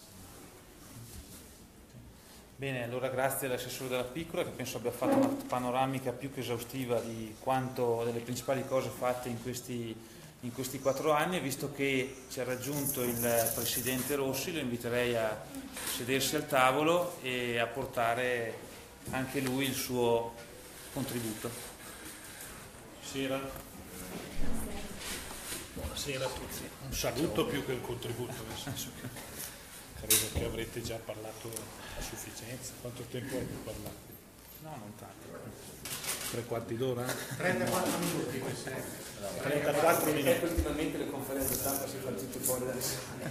Speaker 1: Bene, allora grazie all'assessore Della Piccola, che penso abbia fatto una panoramica più che esaustiva di quanto, delle principali cose fatte in questi, in questi quattro anni. Visto che ci ha raggiunto il Presidente Rossi, lo inviterei a sedersi al tavolo e a portare anche lui il suo contributo.
Speaker 5: Buonasera. Buonasera a tutti. Un saluto più che un contributo, nel senso che credo che avrete già parlato a sufficienza. Quanto tempo avete parlato?
Speaker 1: No, non tanto.
Speaker 5: Tre quarti d'ora?
Speaker 2: trentaquattro minuti.
Speaker 5: trentaquattro minuti.
Speaker 3: Ecco, ultimamente le conferenze stampa si fanno tutte fuori dalle sale.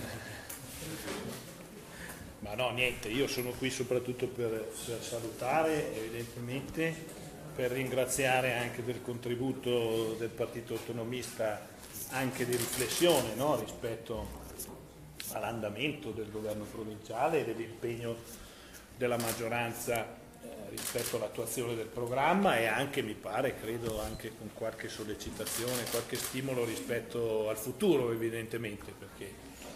Speaker 5: Ma no, niente, io sono qui soprattutto per, per salutare, evidentemente, per ringraziare anche del contributo del Partito Autonomista, anche di riflessione, no, rispetto all'andamento del governo provinciale e dell'impegno della maggioranza eh, rispetto all'attuazione del programma, e anche, mi pare, credo anche con qualche sollecitazione, qualche stimolo rispetto al futuro, evidentemente, perché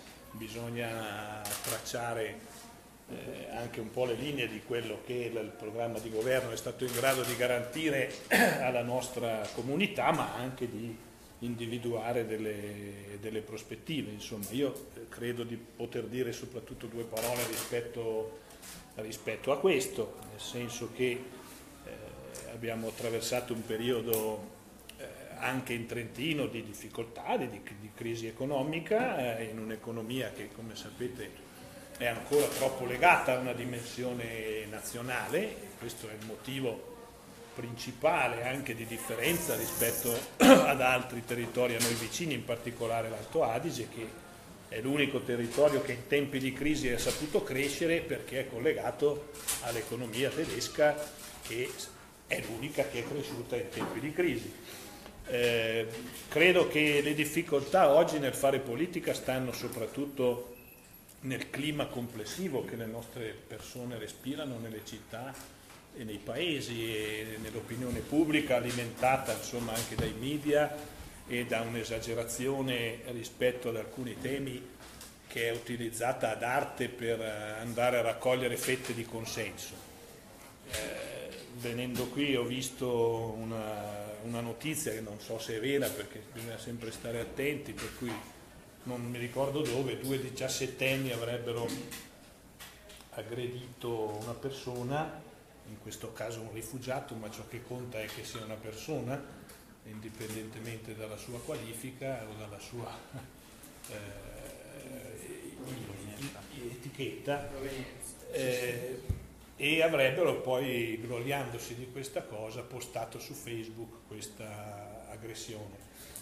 Speaker 5: bisogna tracciare eh, anche un po' le linee di quello che il programma di governo è stato in grado di garantire alla nostra comunità, ma anche di individuare delle, delle prospettive. Insomma, io credo di poter dire soprattutto due parole rispetto, rispetto a questo, nel senso che eh, abbiamo attraversato un periodo eh, anche in Trentino di difficoltà, di, di crisi economica, eh, in un'economia che, come sapete, è ancora troppo legata a una dimensione nazionale, e questo è il motivo principale anche di differenza rispetto ad altri territori a noi vicini, in particolare l'Alto Adige, che è l'unico territorio che in tempi di crisi ha saputo crescere perché è collegato all'economia tedesca, che è l'unica che è cresciuta in tempi di crisi. Eh, credo che le difficoltà oggi nel fare politica stanno soprattutto nel clima complessivo che le nostre persone respirano nelle città e nei paesi, e nell'opinione pubblica, alimentata insomma anche dai media e da un'esagerazione rispetto ad alcuni temi che è utilizzata ad arte per andare a raccogliere fette di consenso. Eh, venendo qui ho visto una, una notizia che non so se è vera, perché bisogna sempre stare attenti, per cui non mi ricordo dove, due diciassettenni avrebbero aggredito una persona, in questo caso un rifugiato, ma ciò che conta è che sia una persona, indipendentemente dalla sua qualifica o dalla sua eh, etichetta. Eh, e avrebbero poi, gloriandosi di questa cosa, postato su Facebook questa aggressione.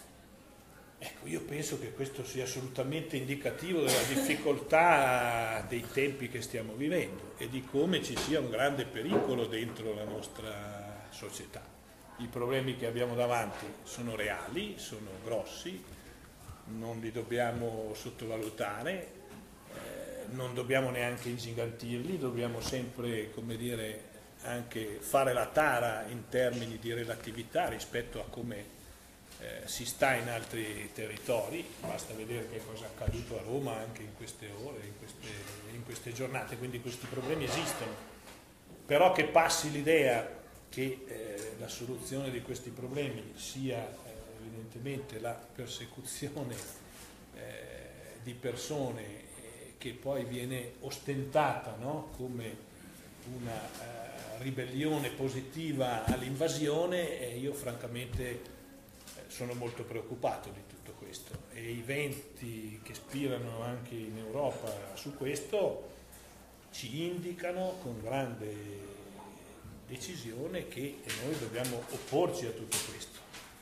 Speaker 5: Ecco, io penso che questo sia assolutamente indicativo della difficoltà dei tempi che stiamo vivendo e di come ci sia un grande pericolo dentro la nostra società. I problemi che abbiamo davanti sono reali, sono grossi, non li dobbiamo sottovalutare, eh, non dobbiamo neanche ingigantirli, dobbiamo sempre, come dire, anche fare la tara in termini di relatività rispetto a come Eh, si sta in altri territori. Basta vedere che cosa è accaduto a Roma anche in queste ore, in queste, in queste giornate, quindi questi problemi esistono, però che passi l'idea che eh, la soluzione di questi problemi sia eh, evidentemente la persecuzione eh, di persone eh, che poi viene ostentata, no? come una eh, ribellione positiva all'invasione, e io francamente sono molto preoccupato di tutto questo, e i venti che spirano anche in Europa su questo ci indicano con grande decisione che noi dobbiamo opporci a tutto questo.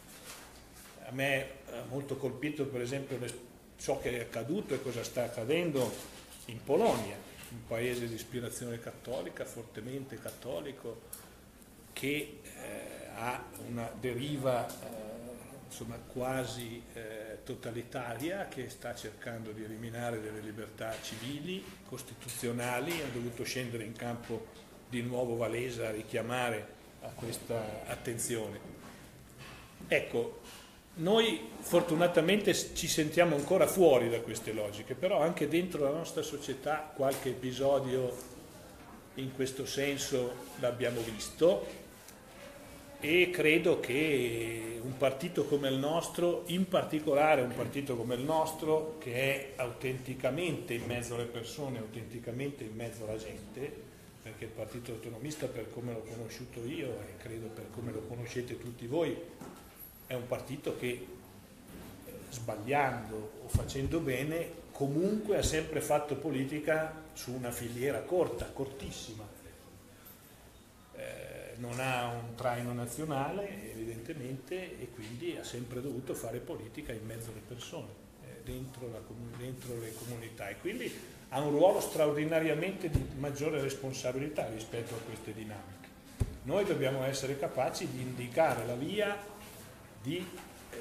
Speaker 5: A me ha molto colpito per esempio ciò che è accaduto e cosa sta accadendo in Polonia, un paese di ispirazione cattolica, fortemente cattolico, che eh, ha una deriva eh, insomma quasi eh, totalitaria, che sta cercando di eliminare delle libertà civili, costituzionali. Ha dovuto scendere in campo di nuovo Valesa a richiamare a questa attenzione. Ecco, noi fortunatamente ci sentiamo ancora fuori da queste logiche, però anche dentro la nostra società qualche episodio in questo senso l'abbiamo visto, e credo che un partito come il nostro, in particolare un partito come il nostro, che è autenticamente in mezzo alle persone, autenticamente in mezzo alla gente, perché il Partito Autonomista, per come l'ho conosciuto io e credo per come lo conoscete tutti voi, è un partito che, sbagliando o facendo bene, comunque ha sempre fatto politica su una filiera corta, cortissima. Eh, non ha un traino nazionale evidentemente, e quindi ha sempre dovuto fare politica in mezzo alle persone, eh, dentro, la, dentro le comunità, e quindi ha un ruolo straordinariamente di maggiore responsabilità rispetto a queste dinamiche. Noi dobbiamo essere capaci di indicare la via, di eh,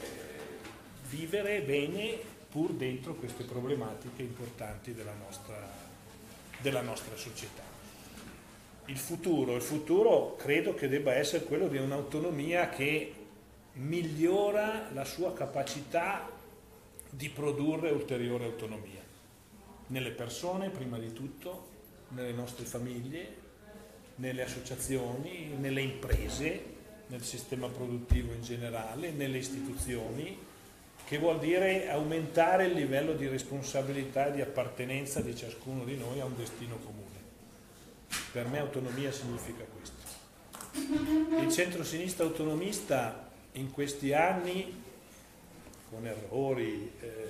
Speaker 5: vivere bene pur dentro queste problematiche importanti della nostra, della nostra società. Il futuro, il futuro credo che debba essere quello di un'autonomia che migliora la sua capacità di produrre ulteriore autonomia, nelle persone prima di tutto, nelle nostre famiglie, nelle associazioni, nelle imprese, nel sistema produttivo in generale, nelle istituzioni, che vuol dire aumentare il livello di responsabilità e di appartenenza di ciascuno di noi a un destino comune. Per me autonomia significa questo. Il centro-sinistra autonomista in questi anni, con errori, eh,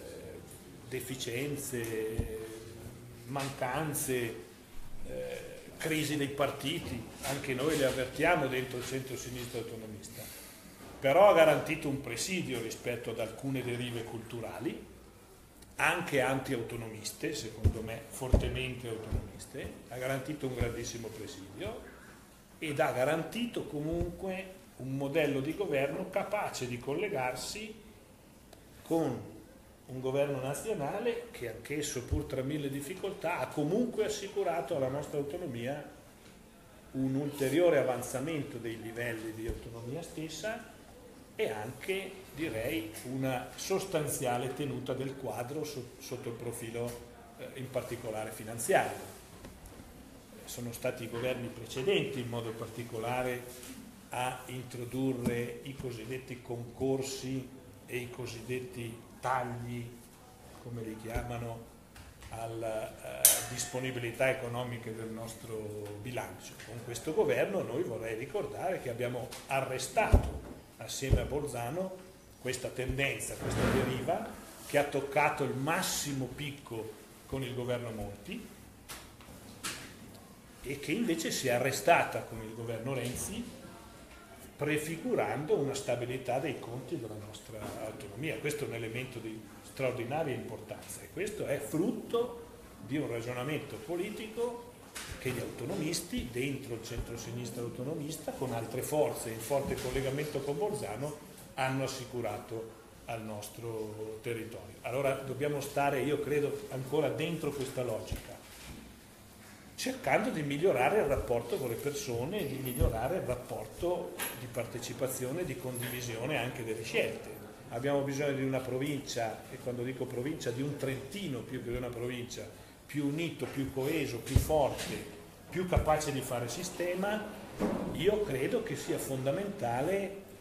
Speaker 5: deficienze, mancanze, eh, crisi dei partiti, anche noi le avvertiamo dentro il centro-sinistra autonomista, però ha garantito un presidio rispetto ad alcune derive culturali, anche anti-autonomiste, secondo me fortemente autonomiste, ha garantito un grandissimo presidio ed ha garantito comunque un modello di governo capace di collegarsi con un governo nazionale che anch'esso, pur tra mille difficoltà, ha comunque assicurato alla nostra autonomia un ulteriore avanzamento dei livelli di autonomia stessa e anche, direi, una sostanziale tenuta del quadro sotto il profilo eh, in particolare finanziario. Sono stati i governi precedenti, in modo particolare, a introdurre i cosiddetti concorsi e i cosiddetti tagli, come li chiamano, alla uh, disponibilità economiche del nostro bilancio. Con questo governo noi vorrei ricordare che abbiamo arrestato assieme a Bolzano questa tendenza, questa deriva che ha toccato il massimo picco con il governo Monti e che invece si è arrestata con il governo Renzi, prefigurando una stabilità dei conti della nostra autonomia. Questo è un elemento di straordinaria importanza e questo è frutto di un ragionamento politico che gli autonomisti, dentro il centro-sinistra autonomista, con altre forze in forte collegamento con Bolzano, hanno assicurato al nostro territorio. Allora dobbiamo stare, io credo, ancora dentro questa logica, cercando di migliorare il rapporto con le persone e di migliorare il rapporto di partecipazione, di condivisione anche delle scelte. Abbiamo bisogno di una provincia, e quando dico provincia, di un Trentino più che di una provincia, più unito, più coeso, più forte, più capace di fare sistema. Io credo che sia fondamentale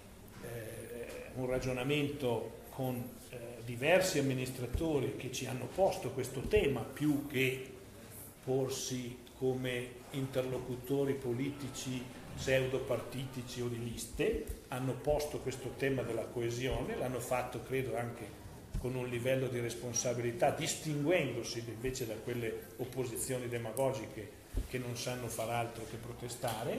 Speaker 5: eh, un ragionamento con eh, diversi amministratori che ci hanno posto questo tema, più che porsi come interlocutori politici pseudopartitici o di liste, hanno posto questo tema della coesione, l'hanno fatto credo anche con un livello di responsabilità, distinguendosi invece da quelle opposizioni demagogiche che non sanno far altro che protestare,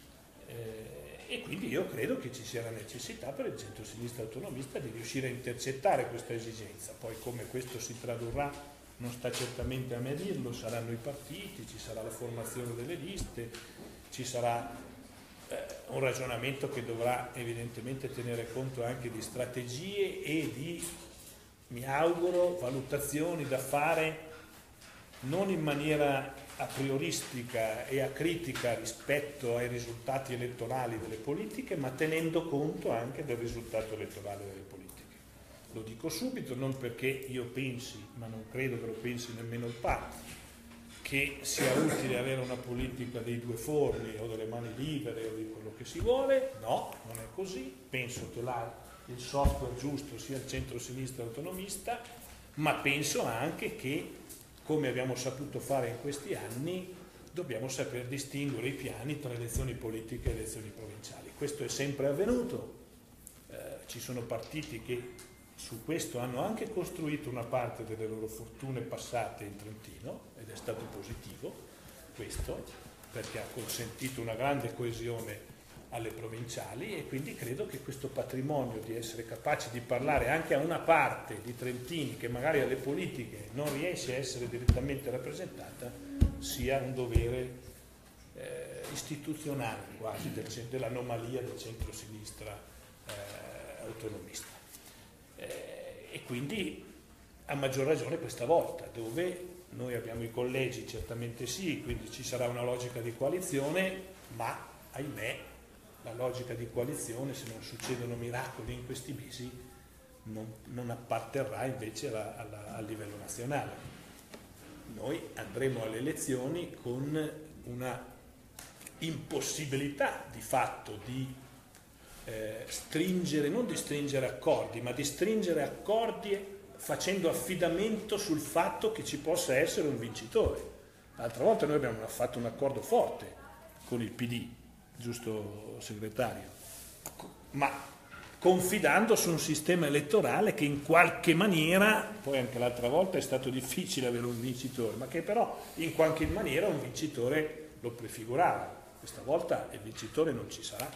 Speaker 5: eh, e quindi io credo che ci sia la necessità per il centro-sinistra autonomista di riuscire a intercettare questa esigenza. Poi come questo si tradurrà non sta certamente a me dirlo, saranno i partiti, ci sarà la formazione delle liste, ci sarà eh, un ragionamento che dovrà evidentemente tenere conto anche di strategie e di, mi auguro, valutazioni da fare non in maniera a prioristica e acritica rispetto ai risultati elettorali delle politiche, ma tenendo conto anche del risultato elettorale delle politiche. Lo dico subito, non perché io pensi, ma non credo che lo pensi nemmeno il Papa, che sia utile avere una politica dei due forni o delle mani libere o di quello che si vuole. No, non è così. Penso che là il software giusto sia il centro-sinistra autonomista, ma penso anche che, come abbiamo saputo fare in questi anni, dobbiamo saper distinguere i piani tra elezioni politiche e elezioni provinciali. Questo è sempre avvenuto, eh, ci sono partiti che su questo hanno anche costruito una parte delle loro fortune passate in Trentino, ed è stato positivo questo, perché ha consentito una grande coesione alle provinciali, e quindi credo che questo patrimonio di essere capaci di parlare anche a una parte di trentini che magari alle politiche non riesce a essere direttamente rappresentata sia un dovere eh, istituzionale quasi del, dell'anomalia del centro-sinistra eh, autonomista. Eh, e quindi a maggior ragione questa volta, dove noi abbiamo i collegi, certamente sì, quindi ci sarà una logica di coalizione, ma ahimè la logica di coalizione, se non succedono miracoli in questi mesi, non, non apparterrà invece alla, alla, a livello nazionale. Noi andremo alle elezioni con una impossibilità di fatto di eh, stringere, non di stringere accordi, ma di stringere accordi facendo affidamento sul fatto che ci possa essere un vincitore. L'altra volta noi abbiamo fatto un accordo forte con il P D, giusto segretario, ma confidando su un sistema elettorale che in qualche maniera, poi anche l'altra volta è stato difficile avere un vincitore, ma che però in qualche maniera un vincitore lo prefigurava. Questa volta il vincitore non ci sarà,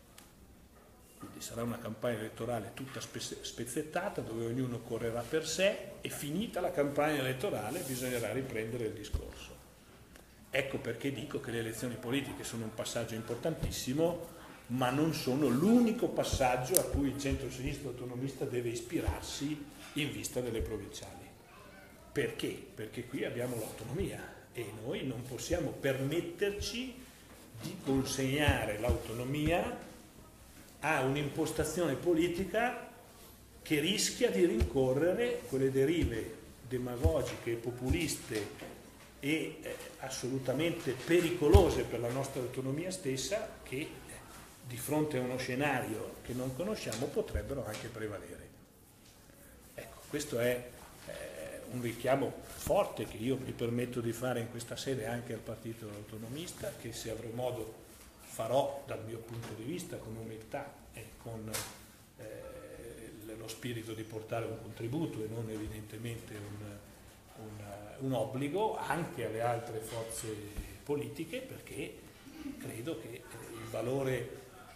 Speaker 5: quindi sarà una campagna elettorale tutta spezzettata dove ognuno correrà per sé, e finita la campagna elettorale bisognerà riprendere il discorso. Ecco perché dico che le elezioni politiche sono un passaggio importantissimo, ma non sono l'unico passaggio a cui il centro-sinistra autonomista deve ispirarsi in vista delle provinciali. Perché? Perché qui abbiamo l'autonomia e noi non possiamo permetterci di consegnare l'autonomia a un'impostazione politica che rischia di rincorrere quelle derive demagogiche e populiste e eh, assolutamente pericolose per la nostra autonomia stessa, che eh, di fronte a uno scenario che non conosciamo potrebbero anche prevalere. Ecco, questo è eh, un richiamo forte che io mi permetto di fare in questa sede anche al Partito Autonomista, che se avrò modo farò dal mio punto di vista con umiltà e con eh, lo spirito di portare un contributo e non evidentemente un, un, un obbligo anche alle altre forze politiche, perché credo che il valore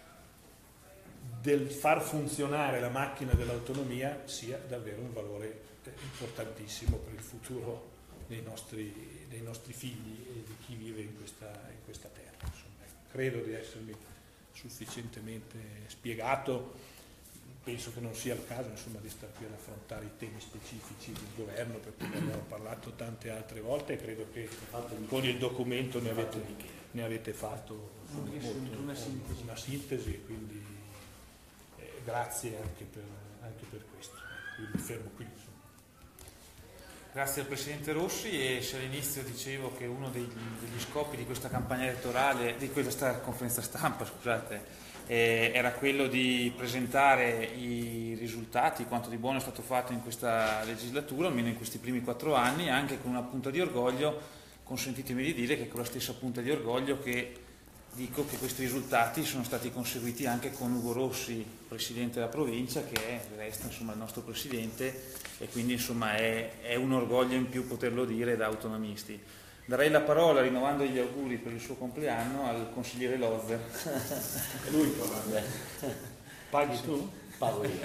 Speaker 5: del far funzionare la macchina dell'autonomia sia davvero un valore importantissimo per il futuro dei nostri, dei nostri figli e di chi vive in questa, in questa terra. Insomma, credo di essermi sufficientemente spiegato. Penso che non sia il caso, insomma, di stare qui ad affrontare i temi specifici del governo, perché ne abbiamo parlato tante altre volte e credo che con il documento ne avete, ne avete fatto insomma, molto, una sintesi, una sintesi quindi eh, grazie anche per, anche per questo. Quindi mi fermo qui. Insomma.
Speaker 1: Grazie al Presidente Rossi, e se all'inizio dicevo che uno degli, degli scopi di questa campagna elettorale, di questa conferenza stampa, scusate, eh, era quello di presentare i risultati, quanto di buono è stato fatto in questa legislatura, almeno in questi primi quattro anni, anche con una punta di orgoglio, consentitemi di dire che con la stessa punta di orgoglio che dico che questi risultati sono stati conseguiti anche con Ugo Rossi, Presidente della provincia, che è, resta insomma, il nostro Presidente, e quindi insomma, è, è un orgoglio in più poterlo dire da autonomisti. Darei la parola, rinnovando gli auguri per il suo compleanno, al consigliere Lozzer.
Speaker 6: E lui però,
Speaker 5: Paghi tu?
Speaker 6: pago io.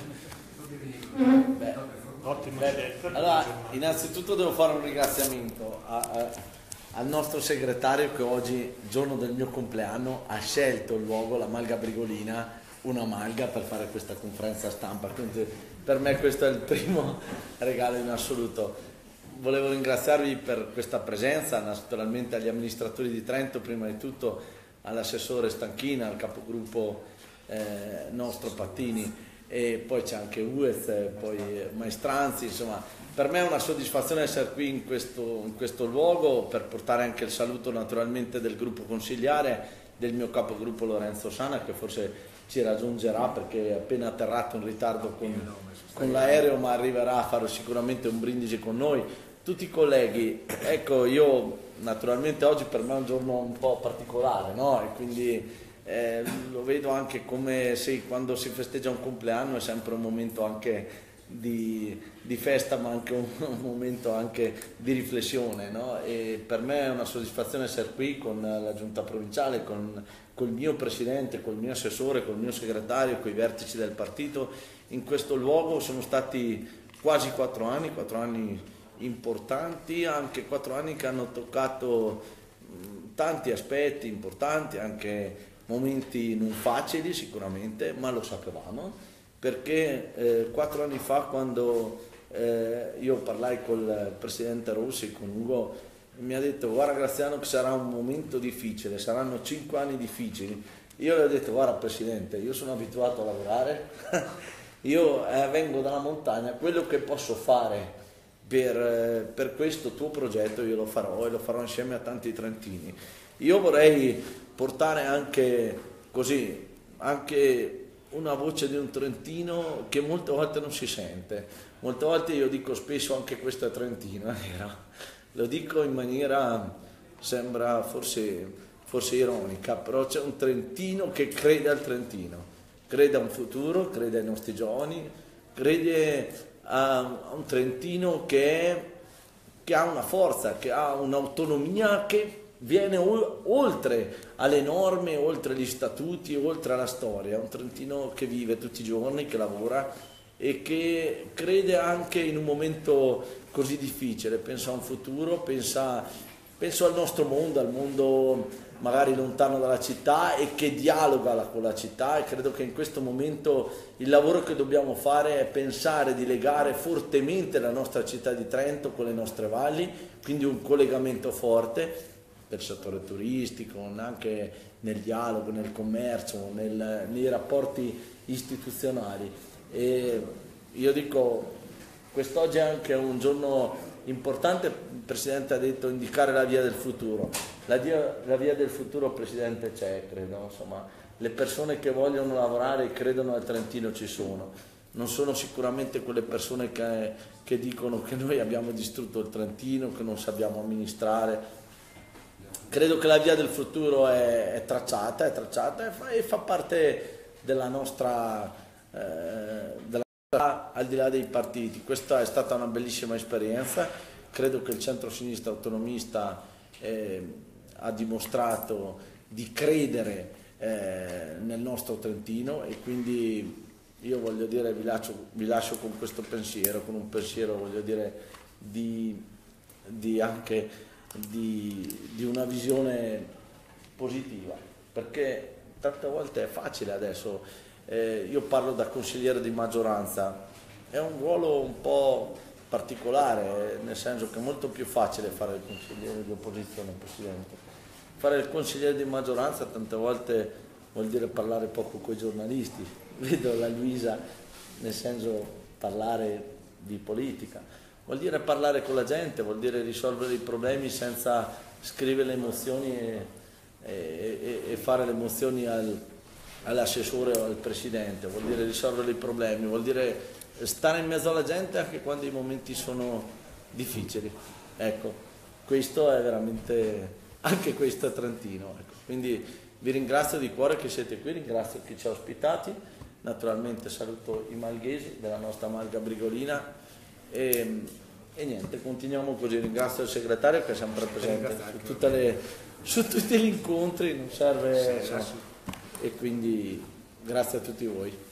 Speaker 6: Beh,
Speaker 5: Ottimo.
Speaker 6: beh, allora, innanzitutto devo fare un ringraziamento a, a, al nostro segretario che oggi, giorno del mio compleanno, ha scelto il luogo, la Malga Brigolina, una malga per fare questa conferenza stampa. Quindi per me questo è il primo regalo in assoluto. Volevo ringraziarvi per questa presenza, naturalmente agli amministratori di Trento, prima di tutto all'assessore Stanchina, al capogruppo eh, nostro Pattini, e poi c'è anche Uez, poi Maestranzi. Insomma, per me è una soddisfazione essere qui in questo, in questo luogo, per portare anche il saluto naturalmente del gruppo consigliare, del mio capogruppo Lorenzo Sana, che forse ci raggiungerà perché è appena atterrato in ritardo con, con l'aereo, ma arriverà a fare sicuramente un brindisi con noi. Tutti i colleghi, ecco, io naturalmente oggi per me è un giorno un po' particolare, no? E quindi eh, lo vedo anche come se quando si festeggia un compleanno è sempre un momento anche di, di festa, ma anche un, un momento anche di riflessione, no? E per me è una soddisfazione essere qui con la giunta provinciale, con col mio presidente, col mio assessore, col mio segretario, con i vertici del partito in questo luogo. Sono stati quasi quattro anni, quattro anni importanti, anche quattro anni che hanno toccato mh, tanti aspetti importanti, anche momenti non facili sicuramente, ma lo sapevamo, perché eh, quattro anni fa, quando eh, io parlai col presidente Rossi, con Ugo, mi ha detto: guarda Graziano che sarà un momento difficile, saranno cinque anni difficili. Io le ho detto: guarda Presidente, io sono abituato a lavorare, io eh, vengo dalla montagna, quello che posso fare per, eh, per questo tuo progetto io lo farò, e lo farò insieme a tanti trentini. Io vorrei portare anche così, anche una voce di un trentino che molte volte non si sente. Molte volte io dico spesso anche questo è trentino, è vero. Lo dico in maniera, sembra forse, forse ironica, però c'è un trentino che crede al Trentino, crede a un futuro, crede ai nostri giovani, crede a un Trentino che, è, che ha una forza, che ha un'autonomia che viene oltre alle norme, oltre gli statuti, oltre alla storia. Un Trentino che vive tutti i giorni, che lavora e che crede anche in un momento così difficile, pensa a un futuro, pensa, penso al nostro mondo, al mondo magari lontano dalla città, e che dialoga con la città. E credo che in questo momento il lavoro che dobbiamo fare è pensare di legare fortemente la nostra città di Trento con le nostre valli, quindi un collegamento forte per il settore turistico, anche nel dialogo, nel commercio, nel, nei rapporti istituzionali. E io dico, quest'oggi è anche un giorno importante. Il Presidente ha detto indicare la via del futuro. La via, la via del futuro, Presidente, c'è, credo. Insomma, le persone che vogliono lavorare e credono al Trentino ci sono. Non sono sicuramente quelle persone che, che dicono che noi abbiamo distrutto il Trentino, che non sappiamo amministrare. Credo che la via del futuro è, è tracciata, è tracciata e fa, e fa parte della nostra... Eh, della, al di là dei partiti. Questa è stata una bellissima esperienza. Credo che il centro-sinistra autonomista eh, ha dimostrato di credere eh, nel nostro Trentino, e quindi io voglio dire, vi lascio, vi lascio con questo pensiero, con un pensiero, voglio dire, di, di anche di, di una visione positiva, perché tante volte è facile adesso, eh, io parlo da consigliere di maggioranza, è un ruolo un po' particolare, nel senso che è molto più facile fare il consigliere di opposizione, Presidente. Fare il consigliere di maggioranza tante volte vuol dire parlare poco con i giornalisti, vedo la Luisa, nel senso parlare di politica, vuol dire parlare con la gente, vuol dire risolvere i problemi senza scrivere le emozioni e, e, e fare le emozioni al, all'assessore o al Presidente, vuol dire risolvere i problemi, vuol dire stare in mezzo alla gente anche quando i momenti sono difficili. Ecco, questo è veramente, anche questo è Trentino. Ecco. Quindi vi ringrazio di cuore che siete qui, ringrazio chi ci ha ospitati, naturalmente saluto i malghesi della nostra Malga Brigolina e, e niente, continuiamo così. Ringrazio il segretario che è sempre presente su, tutte le, su tutti gli incontri, non serve, no. E quindi grazie a tutti voi.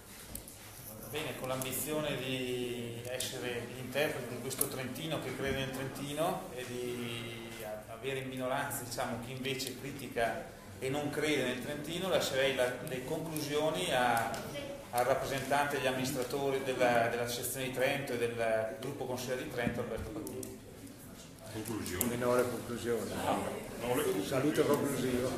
Speaker 1: Bene, con l'ambizione di essere gli interpreti di questo Trentino che crede nel Trentino e di avere in minoranza, diciamo, chi invece critica e non crede nel Trentino, lascerei la, le conclusioni a, al rappresentante degli amministratori della, della sezione di Trento e del gruppo consigliere di Trento, Alberto Battini.
Speaker 2: Conclusione. Minore conclusione. No, no, saluto conclusivo.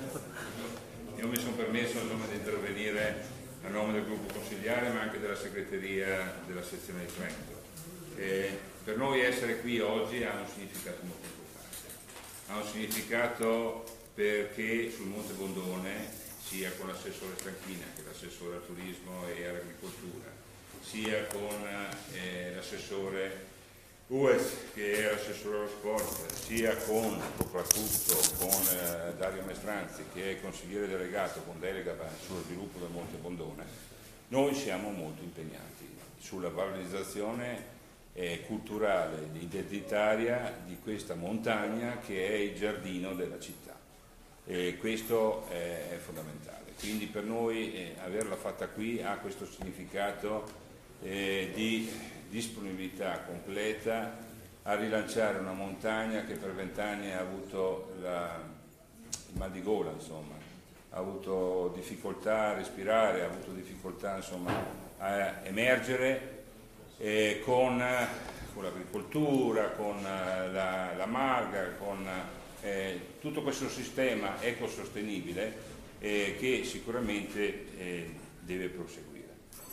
Speaker 7: Io mi sono permesso insomma, di intervenire a nome del gruppo consigliare ma anche della segreteria della sezione di Trento. E per noi essere qui oggi ha un significato molto importante, ha un significato perché sul Monte Bondone, sia con l'assessore Stanchina che l'assessore al turismo e all'agricoltura, sia con eh, l'assessore Uez che è l'assessore allo sport, sia con, soprattutto con eh, Dario Mestranzi che è il consigliere delegato con delega sullo sviluppo del Monte Bondone, noi siamo molto impegnati sulla valorizzazione eh, culturale, identitaria di questa montagna che è il giardino della città. E questo è, è fondamentale, quindi per noi eh, averla fatta qui ha questo significato eh, di disponibilità completa a rilanciare una montagna che per vent'anni ha avuto la, il mal di gola, insomma, ha avuto difficoltà a respirare, ha avuto difficoltà insomma, a emergere eh, con, con l'agricoltura, con la, la malga, con Eh, tutto questo sistema ecosostenibile eh, che sicuramente eh, deve proseguire.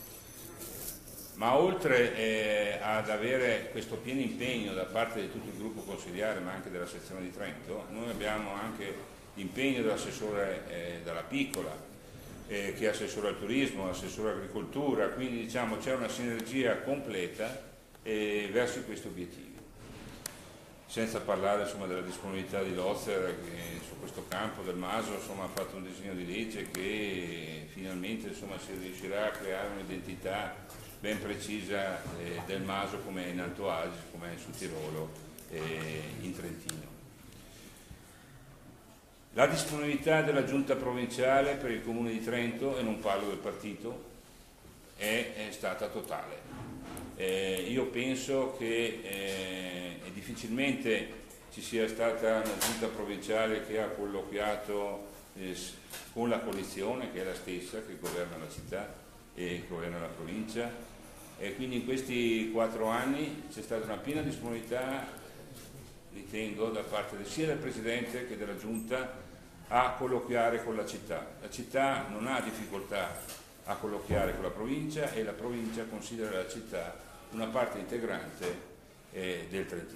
Speaker 7: Ma oltre eh, ad avere questo pieno impegno da parte di tutto il gruppo consigliare ma anche della sezione di Trento, noi abbiamo anche l'impegno dell'assessore eh, Dalla Piccola eh, che è assessore al turismo, assessore all'agricoltura, quindi diciamo c'è una sinergia completa eh, verso questi obiettivi. Senza parlare insomma, della disponibilità di Lozer che su questo campo del Maso insomma, ha fatto un disegno di legge che finalmente insomma, si riuscirà a creare un'identità ben precisa eh, del Maso come è in Alto Adige, come è su Tirolo e eh, in Trentino. La disponibilità della giunta provinciale per il comune di Trento, e non parlo del partito, è, è stata totale. Eh, io penso che eh, difficilmente ci sia stata una giunta provinciale che ha colloquiato eh, con la coalizione che è la stessa che governa la città e governa la provincia, e quindi in questi quattro anni c'è stata una piena disponibilità, ritengo, da parte del, sia del Presidente che della giunta a colloquiare con la città. La città non ha difficoltà a colloquiare con la provincia e la provincia considera la città una parte integrante eh, del Trentino.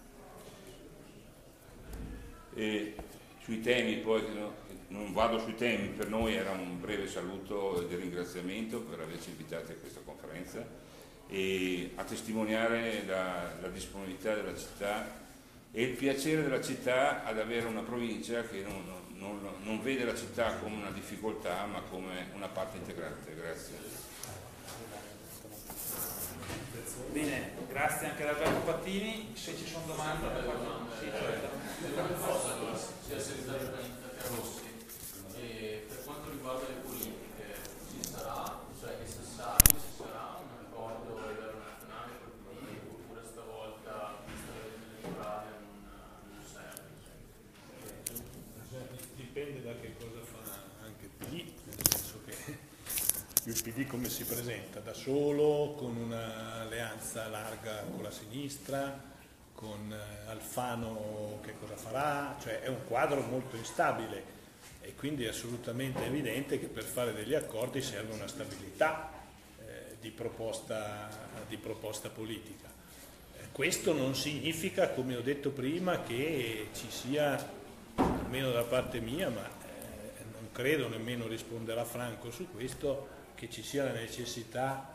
Speaker 7: E sui temi poi, non vado sui temi, per noi era un breve saluto di ringraziamento per averci invitati a questa conferenza e a testimoniare la, la disponibilità della città e il piacere della città ad avere una provincia che non, non, non vede la città come una difficoltà ma come una parte integrante. Grazie.
Speaker 1: Bene, grazie anche ad Alberto Pattini. Se ci sono domande, sì, certo.
Speaker 8: Sia segretario organizzatore Rossi, e per quanto riguarda le politiche, ci sarà, cioè che si sa che ci sarà un accordo a livello nazionale col P D, oppure stavolta questa legge elettorale non, non serve?
Speaker 5: Dipende da che cosa fa anche il P D, nel senso che il P D come si presenta, da solo, con un'alleanza larga con la sinistra, con Alfano che cosa farà, cioè è un quadro molto instabile e quindi è assolutamente evidente che per fare degli accordi serve una stabilità eh, di, proposta, di proposta politica. Eh, questo non significa, come ho detto prima, che ci sia, almeno da parte mia, ma eh, non credo nemmeno risponderà Franco su questo, che ci sia la necessità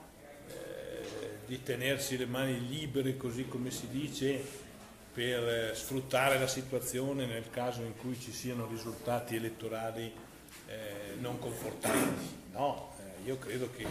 Speaker 5: di tenersi le mani libere, così come si dice, per sfruttare la situazione nel caso in cui ci siano risultati elettorali eh, non confortanti. No, eh, io credo che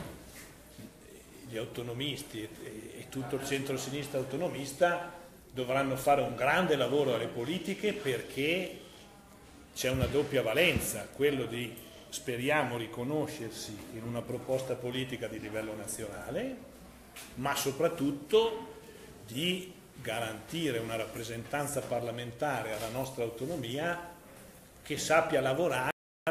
Speaker 5: gli autonomisti e, e tutto il centro-sinistra autonomista dovranno fare un grande lavoro alle politiche, perché c'è una doppia valenza, quello di, speriamo, riconoscersi in una proposta politica di livello nazionale, ma soprattutto di garantire una rappresentanza parlamentare alla nostra autonomia che sappia lavorare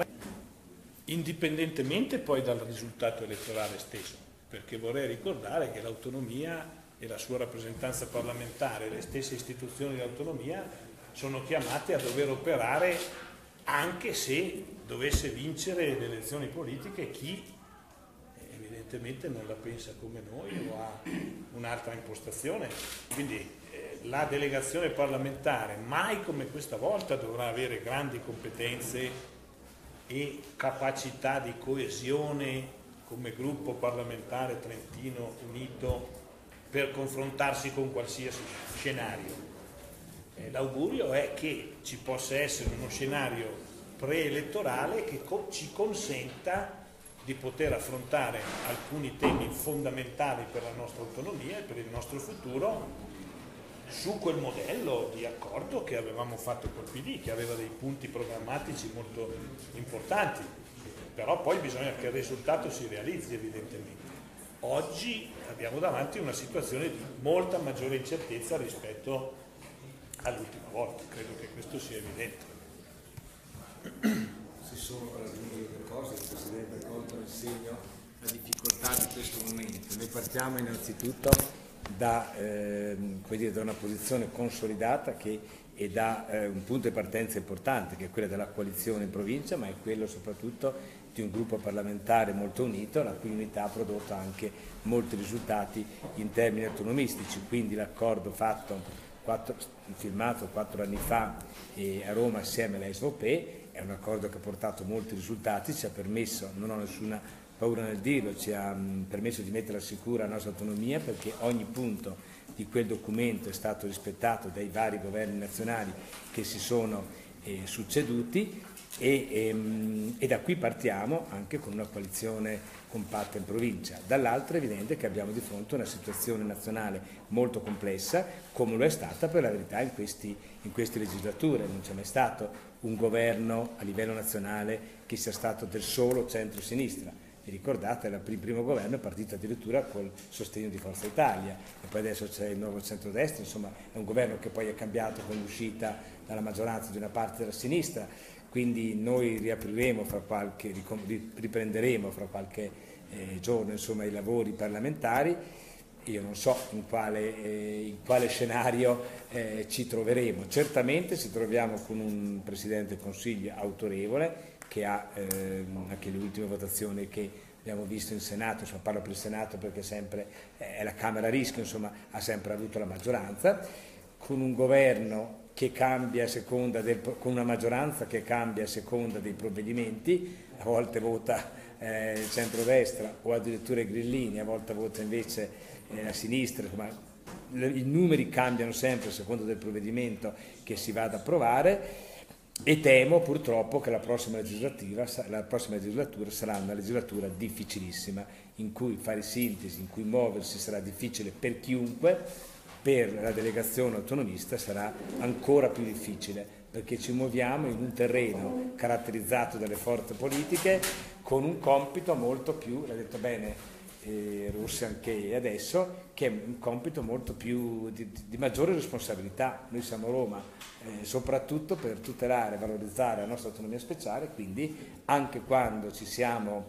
Speaker 5: indipendentemente poi dal risultato elettorale stesso, perché vorrei ricordare che l'autonomia e la sua rappresentanza parlamentare, le stesse istituzioni dell'autonomia, sono chiamate a dover operare anche se dovesse vincere le elezioni politiche chi evidentemente non la pensa come noi o ha un'altra impostazione. Quindi eh, la delegazione parlamentare mai come questa volta dovrà avere grandi competenze e capacità di coesione come gruppo parlamentare Trentino Unito per confrontarsi con qualsiasi scenario. Eh, l'augurio è che ci possa essere uno scenario preelettorale che co- ci consenta di poter affrontare alcuni temi fondamentali per la nostra autonomia e per il nostro futuro su quel modello di accordo che avevamo fatto col P D, che aveva dei punti programmatici molto importanti, però poi bisogna che il risultato si realizzi evidentemente. Oggi abbiamo davanti una situazione di molta maggiore incertezza rispetto all'ultima volta, credo che questo sia evidente.
Speaker 2: Si sono per aggiungere due cose, il Presidente Conte nel segno la difficoltà di questo momento. Noi partiamo innanzitutto da, eh, dire, da una posizione consolidata che e da eh, un punto di partenza importante, che è quella della coalizione in provincia, ma è quello soprattutto di un gruppo parlamentare molto unito, la cui unità ha prodotto anche molti risultati in termini autonomistici. Quindi l'accordo fatto, quattro, firmato quattro anni fa eh, a Roma assieme alla S V P, è un accordo che ha portato molti risultati, ci ha permesso, non ho nessuna paura nel dirlo, ci ha mh, permesso di mettere al sicuro la nostra autonomia, perché ogni punto di quel documento è stato rispettato dai vari governi nazionali che si sono eh, succeduti e, ehm, e da qui partiamo anche con una coalizione compatta in provincia. Dall'altro è evidente che abbiamo di fronte una situazione nazionale molto complessa, come lo è stata per la verità in, questi, in queste legislature. Non c'è mai stato un governo a livello nazionale che sia stato del solo centro-sinistra. Vi ricordate, il primo governo è partito addirittura col sostegno di Forza Italia e poi adesso c'è il nuovo centrodestra, insomma è un governo che poi è cambiato con l'uscita dalla maggioranza di una parte della sinistra, quindi noi riapriremo fra qualche, riprenderemo fra qualche eh, giorno insomma, i lavori parlamentari. Io non so in quale, eh, in quale scenario eh, ci troveremo, certamente ci troviamo con un Presidente del Consiglio autorevole, che ha eh, anche le ultime votazioni che abbiamo visto in Senato, insomma parlo per il Senato perché sempre eh, è la Camera a rischio, insomma ha sempre avuto la maggioranza, con un governo che cambia a seconda del, con una maggioranza che cambia a seconda dei provvedimenti, a volte vota eh, il centrodestra o addirittura i grillini, a volte vota invece eh, la sinistra, insomma i numeri cambiano sempre a seconda del provvedimento che si va ad approvare.
Speaker 3: e temo purtroppo che la prossima legislatura, la prossima legislatura sarà una legislatura difficilissima, in cui fare sintesi, in cui muoversi sarà difficile per chiunque, per la delegazione autonomista sarà ancora più difficile, perché ci muoviamo in un terreno caratterizzato dalle forze politiche con un compito molto più, l'ha detto bene eh, Rossi anche adesso, che è un compito molto più di, di maggiore responsabilità. Noi siamo a Roma eh, soprattutto per tutelare e valorizzare la nostra autonomia speciale, quindi anche quando ci siamo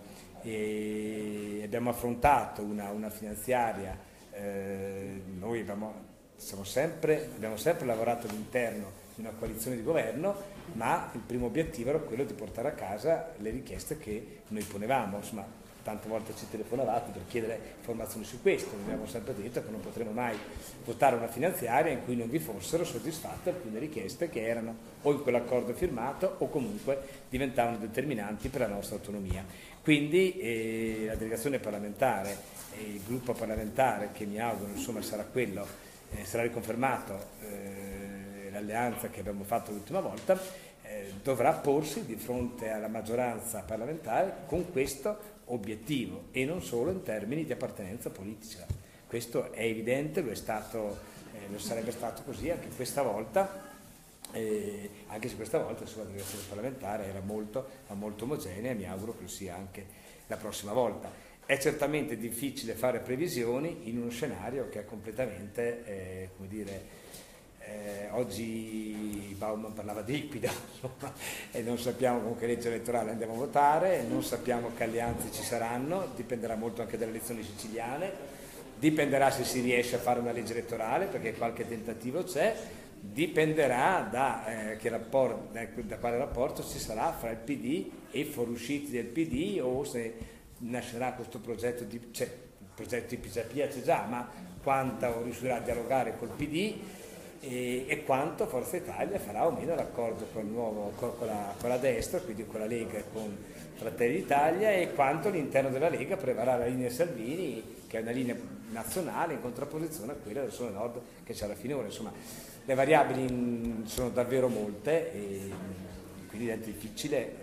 Speaker 3: e eh, abbiamo affrontato una, una finanziaria, eh, noi abbiamo, siamo sempre, abbiamo sempre lavorato all'interno di una coalizione di governo, ma il primo obiettivo era quello di portare a casa le richieste che noi ponevamo. Insomma, tante volte ci telefonavate per chiedere informazioni su questo, noi abbiamo sempre detto che non potremo mai votare una finanziaria in cui non vi fossero soddisfatte alcune richieste che erano o in quell'accordo firmato o comunque diventavano determinanti per la nostra autonomia. Quindi eh, la delegazione parlamentare e il gruppo parlamentare, che mi auguro insomma sarà quello, eh, sarà riconfermato eh, l'alleanza che abbiamo fatto l'ultima volta, eh, dovrà porsi di fronte alla maggioranza parlamentare con questo obiettivo e non solo in termini di appartenenza politica. Questo è evidente, lo è stato, eh, lo sarebbe stato così anche questa volta, eh, anche se questa volta insomma, la delegazione parlamentare era molto, molto omogenea, e mi auguro che lo sia anche la prossima volta. È certamente difficile fare previsioni in uno scenario che è completamente, eh, come dire, Eh, oggi Bauman parlava di liquido, insomma, e non sappiamo con che legge elettorale andiamo a votare, non sappiamo che alleanze ci saranno, dipenderà molto anche dalle elezioni siciliane, dipenderà se si riesce a fare una legge elettorale, perché qualche tentativo c'è, dipenderà da, eh, che rapport, da, da quale rapporto ci sarà fra il P D e i fuoriusciti del P D, o se nascerà questo progetto di, cioè, il progetto di Pisapia c'è già, ma quanto riuscirà a dialogare col P D e, e quanto Forza Italia farà o meno l'accordo con, con, con, la, con la destra, quindi con la Lega e con Fratelli d'Italia, e quanto all'interno della Lega prevarrà la linea Salvini, che è una linea nazionale in contrapposizione a quella del Sole Nord che c'era finora. Insomma, le variabili sono davvero molte e quindi è difficile eh,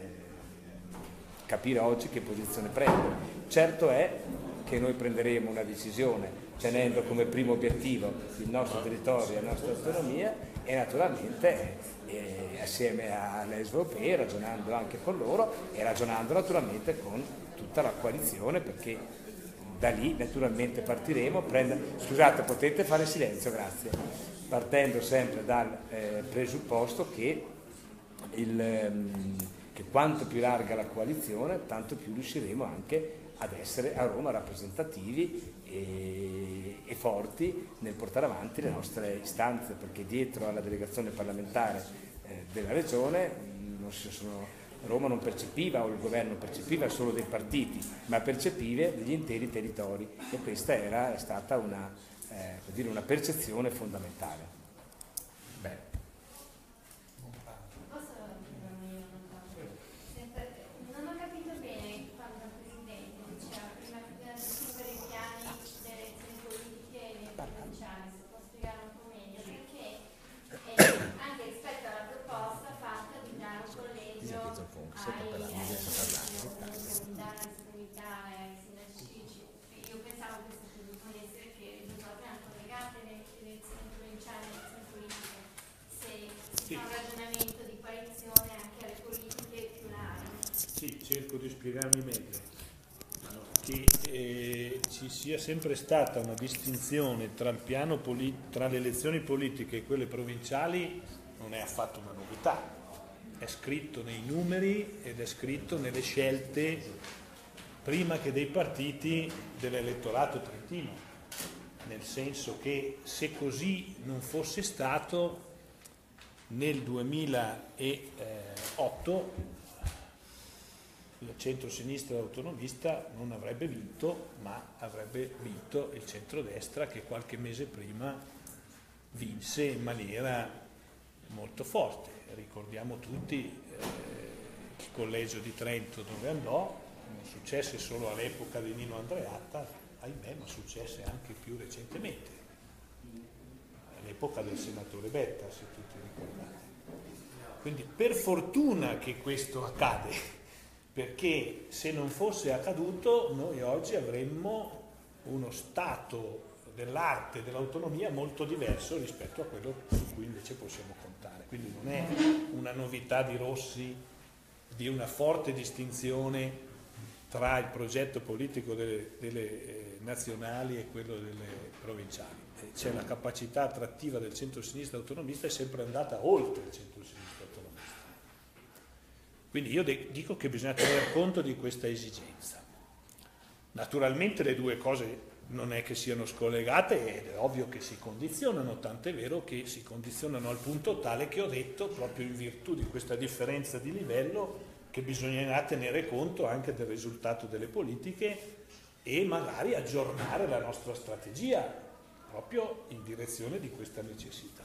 Speaker 3: capire oggi che posizione prendere. Certo è che noi prenderemo una decisione tenendo come primo obiettivo il nostro territorio e la nostra autonomia, e naturalmente eh, assieme alle europee, ragionando anche con loro e ragionando naturalmente con tutta la coalizione, perché da lì naturalmente partiremo. Prenda... Scusate, potete fare silenzio, grazie. Partendo sempre dal eh, presupposto che, il, ehm, che quanto più larga la coalizione, tanto più riusciremo anche ad essere a Roma rappresentativi e, e forti nel portare avanti le nostre istanze, perché dietro alla delegazione parlamentare eh, della Regione non si sono, Roma non percepiva, o il governo percepiva solo dei partiti, ma percepiva degli interi territori, e questa era, è stata una, eh, per dire, una percezione fondamentale. Beh.
Speaker 5: Cerco di spiegarmi meglio, che eh, ci sia sempre stata una distinzione tra, il piano tra le elezioni politiche e quelle provinciali non è affatto una novità, è scritto nei numeri ed è scritto nelle scelte prima che dei partiti dell'elettorato trentino, nel senso che se così non fosse stato nel duemilaotto il centro-sinistra autonomista non avrebbe vinto, ma avrebbe vinto il centrodestra, che qualche mese prima vinse in maniera molto forte. Ricordiamo tutti eh, il collegio di Trento dove andò, non successe solo all'epoca di Nino Andreatta, ahimè, ma successe anche più recentemente, all'epoca del senatore Betta, se tutti ricordate. Quindi per fortuna che questo accade, perché se non fosse accaduto noi oggi avremmo uno stato dell'arte, dell'autonomia molto diverso rispetto a quello su cui invece possiamo contare. Quindi non è una novità di Rossi di una forte distinzione tra il progetto politico delle, delle eh, nazionali e quello delle provinciali. C'è la capacità attrattiva del centro-sinistra autonomista, è sempre andata oltre il centro-sinistra autonomista. Quindi io de- dico che bisogna tener conto di questa esigenza. Naturalmente le due cose non è che siano scollegate ed è ovvio che si condizionano, tant'è vero che si condizionano al punto tale che ho detto, proprio in virtù di questa differenza di livello, che bisognerà tenere conto anche del risultato delle politiche e magari aggiornare la nostra strategia proprio in direzione di questa necessità.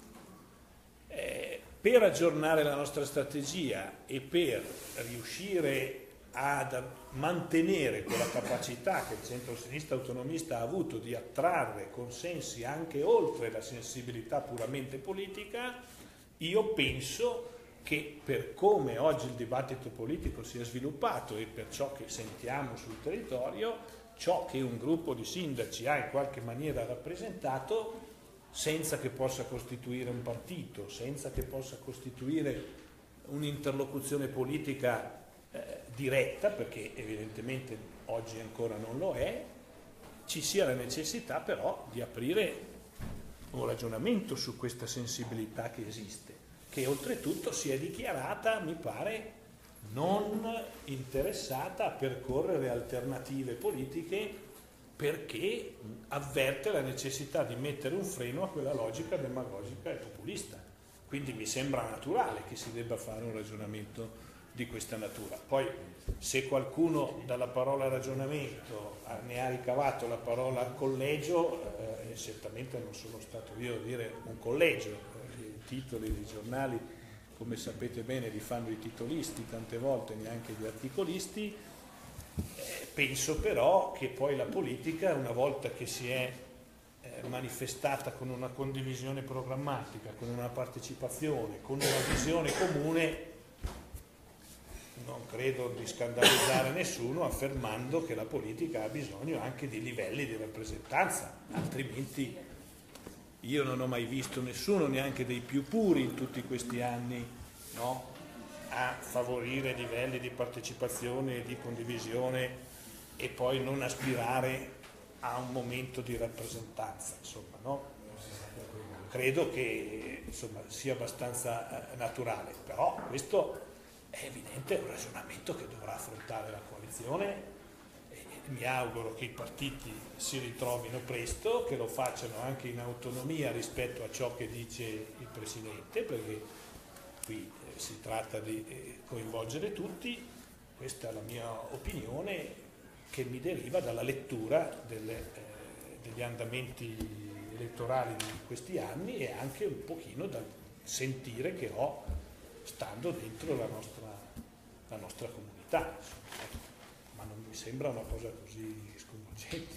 Speaker 5: Eh, per aggiornare la nostra strategia e per riuscire a mantenere quella capacità che il centro-sinistra autonomista ha avuto di attrarre consensi anche oltre la sensibilità puramente politica, io penso che per come oggi il dibattito politico si è sviluppato e per ciò che sentiamo sul territorio, ciò che un gruppo di sindaci ha in qualche maniera rappresentato, senza che possa costituire un partito, senza che possa costituire un'interlocuzione politica eh, diretta, perché evidentemente oggi ancora non lo è, ci sia la necessità però di aprire un ragionamento su questa sensibilità che esiste, che oltretutto si è dichiarata, mi pare, non interessata a percorrere alternative politiche perché avverte la necessità di mettere un freno a quella logica demagogica e populista. Quindi mi sembra naturale che si debba fare un ragionamento di questa natura. Poi se qualcuno dalla parola ragionamento ne ha ricavato la parola collegio, eh, certamente non sono stato io a dire un collegio. I titoli dei giornali, come sapete bene, li fanno i titolisti tante volte, neanche gli articolisti. Eh, penso però che poi la politica, una volta che si è eh, manifestata con una condivisione programmatica, con una partecipazione, con una visione comune, non credo di scandalizzare nessuno affermando che la politica ha bisogno anche di livelli di rappresentanza, altrimenti io non ho mai visto nessuno, neanche dei più puri in tutti questi anni, no, a favorire livelli di partecipazione e di condivisione e poi non aspirare a un momento di rappresentanza, insomma, no? Credo che insomma, sia abbastanza eh, naturale, però questo è evidente, è un ragionamento che dovrà affrontare la coalizione. Mi auguro che i partiti si ritrovino presto, che lo facciano anche in autonomia rispetto a ciò che dice il Presidente, perché qui eh, si tratta di eh, coinvolgere tutti. Questa è la mia opinione che mi deriva dalla lettura delle, eh, degli andamenti elettorali di questi anni e anche un pochino dal sentire che ho stando dentro la nostra, la nostra comunità. Ma non mi sembra una cosa così sconvolgente.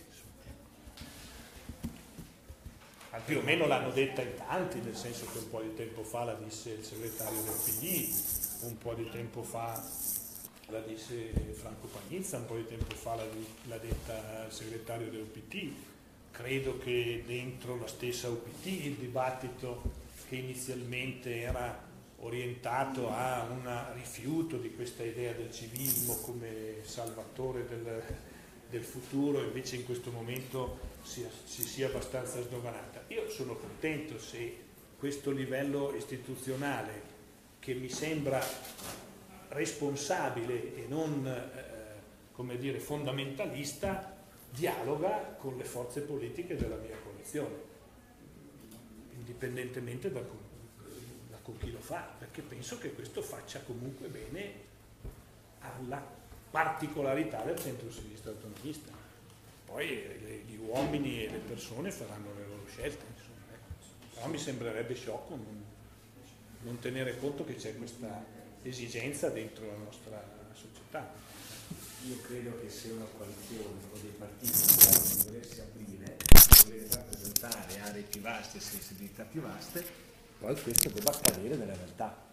Speaker 5: Più o meno l'hanno detta in tanti, nel senso che un po' di tempo fa la disse il segretario del P D, un po' di tempo fa la disse Franco Pagnizza, un po' di tempo fa l'ha detta il segretario del P T. Credo che dentro la stessa U P T il dibattito che inizialmente era orientato a un rifiuto di questa idea del civismo come salvatore del, del futuro, invece in questo momento si, si sia abbastanza sdoganata. Io sono contento se questo livello istituzionale, che mi sembra responsabile e non eh, come dire, fondamentalista, dialoga con le forze politiche della mia coalizione, indipendentemente da come con chi lo fa, perché penso che questo faccia comunque bene alla particolarità del centro-sinistra autonomista. Poi le, gli uomini e le persone faranno le loro scelte, insomma, ecco. Però mi sembrerebbe sciocco non, non tenere conto che c'è questa esigenza dentro la nostra società.
Speaker 2: Io credo che se una coalizione o dei partiti vogliono volersi aprire, voler rappresentare aree più vaste, sensibilità più vaste, poi questo debba accadere nella realtà.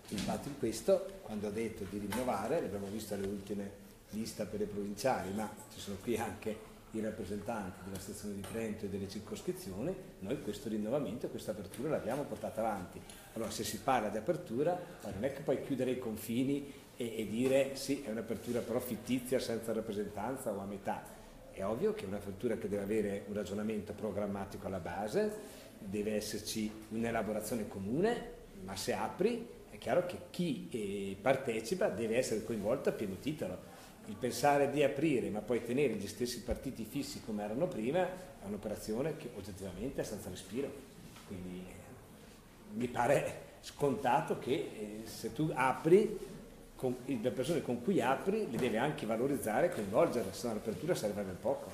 Speaker 3: Infatti questo, quando ho detto di rinnovare, l'abbiamo visto alle ultime liste per le provinciali, ma ci sono qui anche i rappresentanti della stazione di Trento e delle circoscrizioni, noi questo rinnovamento e questa apertura l'abbiamo portata avanti. Allora se si parla di apertura, non è che puoi chiudere i confini e, e dire sì, è un'apertura però fittizia senza rappresentanza o a metà. È ovvio che è un'apertura che deve avere un ragionamento programmatico alla base, deve esserci un'elaborazione comune, ma se apri è chiaro che chi eh, partecipa deve essere coinvolto a pieno titolo. Il pensare di aprire ma poi tenere gli stessi partiti fissi come erano prima è un'operazione che oggettivamente è senza respiro. Quindi eh, mi pare scontato che eh, se tu apri, con, le persone con cui apri le deve anche valorizzare e coinvolgere, se no l'apertura serve a ben poco.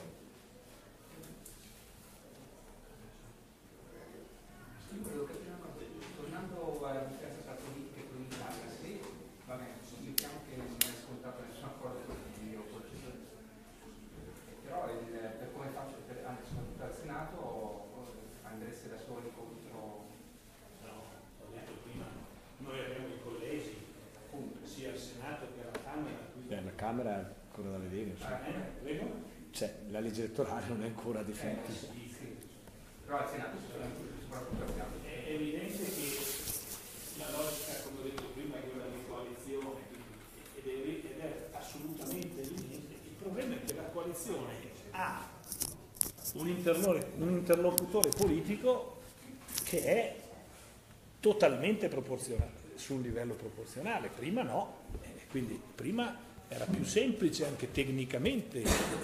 Speaker 2: Io volevo capire una cosa, tornando alla differenza tra politica e politica, se vabbè, supponiamo che non è scontato nessun accordo di opposizione, però il, per come faccio, per, anche soprattutto al Senato, andreste da soli contro...
Speaker 5: No, ho detto prima, noi abbiamo i collegi, appunto, sia al Senato che alla Camera.
Speaker 3: Beh, la Camera è ancora da vedere.
Speaker 5: Ah, eh,
Speaker 3: cioè, la legge elettorale non è ancora definitiva.
Speaker 2: Eh, sì, sì. Però al Senato soprattutto abbiamo.
Speaker 5: È evidente che la logica, come ho detto prima, è quella di coalizione ed è, ed è assolutamente evidente. Il problema è che la coalizione ha un, un interlocutore politico che è totalmente proporzionale, su un livello proporzionale. Prima no, quindi prima era più semplice anche tecnicamente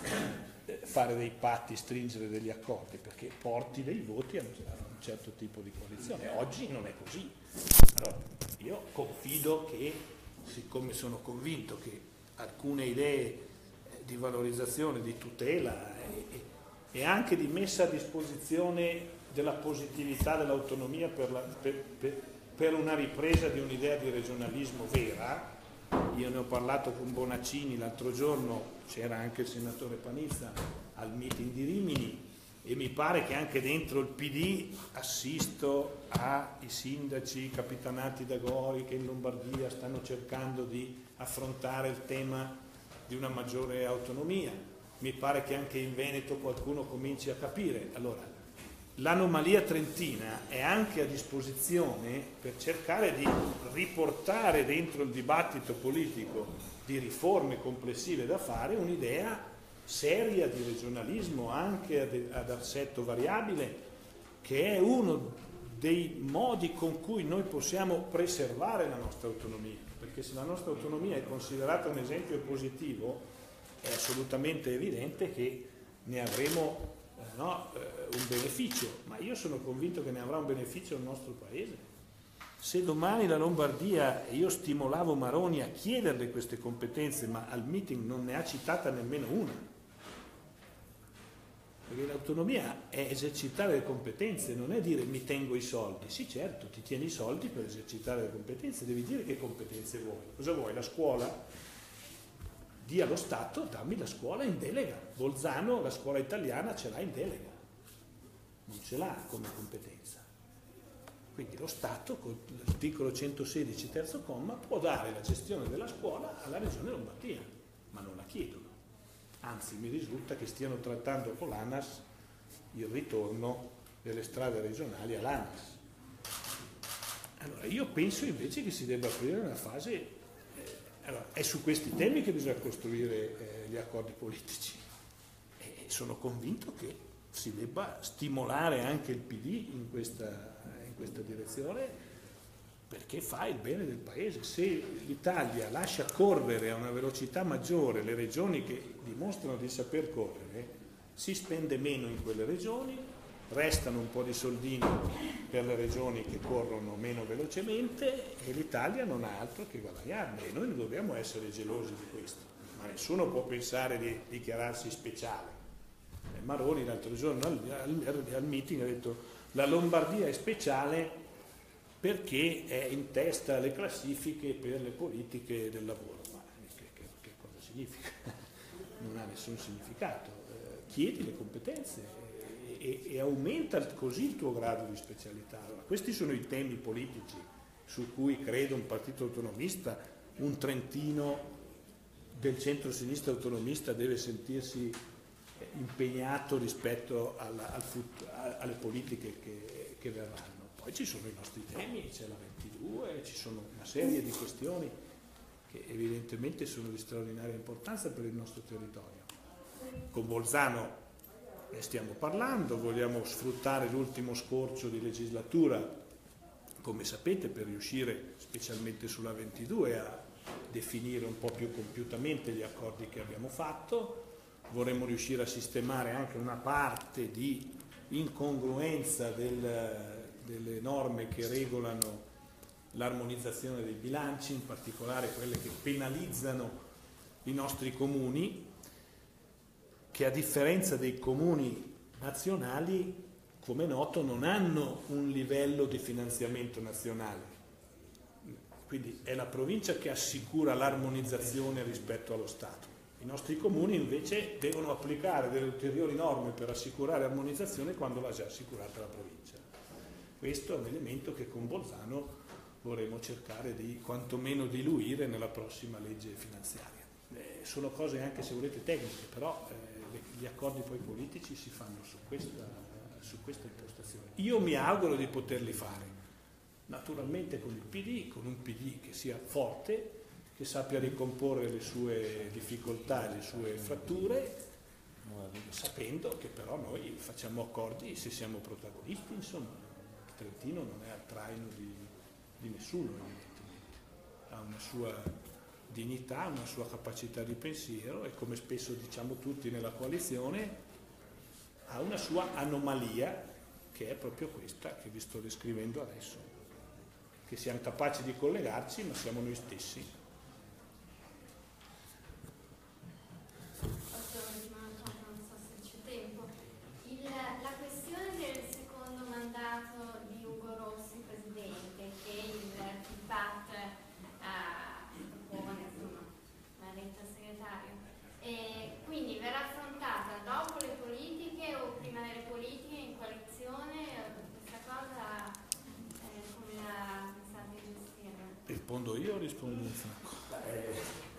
Speaker 5: fare dei patti, stringere degli accordi, perché porti dei voti a un certo tipo di coalizione. Oggi non è così. Allora, io confido che, siccome sono convinto che alcune idee di valorizzazione, di tutela e, e anche di messa a disposizione della positività dell'autonomia per, la, per, per, per una ripresa di un'idea di regionalismo vera, io ne ho parlato con Bonaccini l'altro giorno, c'era anche il senatore Panizza al meeting di Rimini, e mi pare che anche dentro il P D assisto ai sindaci capitanati da Gori che in Lombardia stanno cercando di affrontare il tema di una maggiore autonomia. Mi pare che anche in Veneto qualcuno cominci a capire. Allora, l'anomalia trentina è anche a disposizione per cercare di riportare dentro il dibattito politico di riforme complessive da fare un'idea seria di regionalismo anche ad, ad assetto variabile, che è uno dei modi con cui noi possiamo preservare la nostra autonomia, perché se la nostra autonomia è considerata un esempio positivo è assolutamente evidente che ne avremo eh, no, eh, un beneficio, ma io sono convinto che ne avrà un beneficio il nostro Paese. Se domani la Lombardia, e io stimolavo Maroni a chiederle queste competenze, ma al meeting non ne ha citata nemmeno una, perché l'autonomia è esercitare le competenze, non è dire mi tengo i soldi. Sì, certo, ti tieni i soldi per esercitare le competenze, devi dire che competenze vuoi. Cosa vuoi? La scuola? Dì allo Stato, dammi la scuola in delega. Bolzano, la scuola italiana ce l'ha in delega, non ce l'ha come competenza. Quindi lo Stato, con l'articolo centosedici terzo comma, può dare la gestione della scuola alla Regione Lombardia, ma non la chiedono. Anzi, mi risulta che stiano trattando con l'ANAS il ritorno delle strade regionali all'ANAS. Allora, io penso invece che si debba aprire una fase, eh, allora, è su questi temi che bisogna costruire eh, gli accordi politici. E sono convinto che si debba stimolare anche il P D in questa, in questa direzione, perché fa il bene del Paese. Se l'Italia lascia correre a una velocità maggiore le regioni che dimostrano di saper correre, si spende meno in quelle regioni, restano un po' di soldini per le regioni che corrono meno velocemente e l'Italia non ha altro che guadagnarne, e noi ne dobbiamo essere gelosi di questo. Ma nessuno può pensare di dichiararsi speciale. E Maroni l'altro giorno al, al, al meeting ha detto la Lombardia è speciale perché è in testa alle classifiche per le politiche del lavoro. Ma che, che, che cosa significa? Non ha nessun significato. Eh, chiedi le competenze e, e, e aumenta così il tuo grado di specialità. Allora, questi sono i temi politici su cui credo un partito autonomista, un trentino del centro-sinistra autonomista deve sentirsi impegnato rispetto alla, al fut, alle politiche che, che verranno. Poi ci sono i nostri temi, c'è la ventidue, ci sono una serie di questioni che evidentemente sono di straordinaria importanza per il nostro territorio. Con Bolzano ne stiamo parlando, vogliamo sfruttare l'ultimo scorcio di legislatura, come sapete, per riuscire specialmente sulla ventidue a definire un po' più compiutamente gli accordi che abbiamo fatto. Vorremmo riuscire a sistemare anche una parte di incongruenza del, delle norme che regolano l'armonizzazione dei bilanci, in particolare quelle che penalizzano i nostri comuni, che a differenza dei comuni nazionali, come noto, non hanno un livello di finanziamento nazionale. Quindi è la provincia che assicura l'armonizzazione rispetto allo Stato. I nostri comuni invece devono applicare delle ulteriori norme per assicurare armonizzazione quando l'ha già assicurata la provincia. Questo è un elemento che con Bolzano vorremmo cercare di quantomeno diluire nella prossima legge finanziaria. Eh, sono cose anche, se volete, tecniche, però eh, le, gli accordi poi politici si fanno su questa, su questa impostazione. Io mi auguro di poterli fare, naturalmente con il P D, con un P D che sia forte, che sappia ricomporre le sue difficoltà e le sue fratture, sapendo che però noi facciamo accordi se siamo protagonisti, insomma. Il Trentino non è al traino di, di nessuno, evidentemente. Ha una sua dignità, una sua capacità di pensiero e, come spesso diciamo tutti nella coalizione, ha una sua anomalia, che è proprio questa che vi sto descrivendo adesso. Che siamo capaci di collegarci, ma siamo noi stessi.
Speaker 9: La questione del secondo mandato di Ugo Rossi, presidente, che il P A T propone, insomma, l'ha detto il segretario, e quindi verrà affrontata dopo le politiche o prima delle politiche, in coalizione? Questa cosa eh, come la pensate di gestire?
Speaker 5: Rispondo io o rispondo in Franco?
Speaker 3: Eh,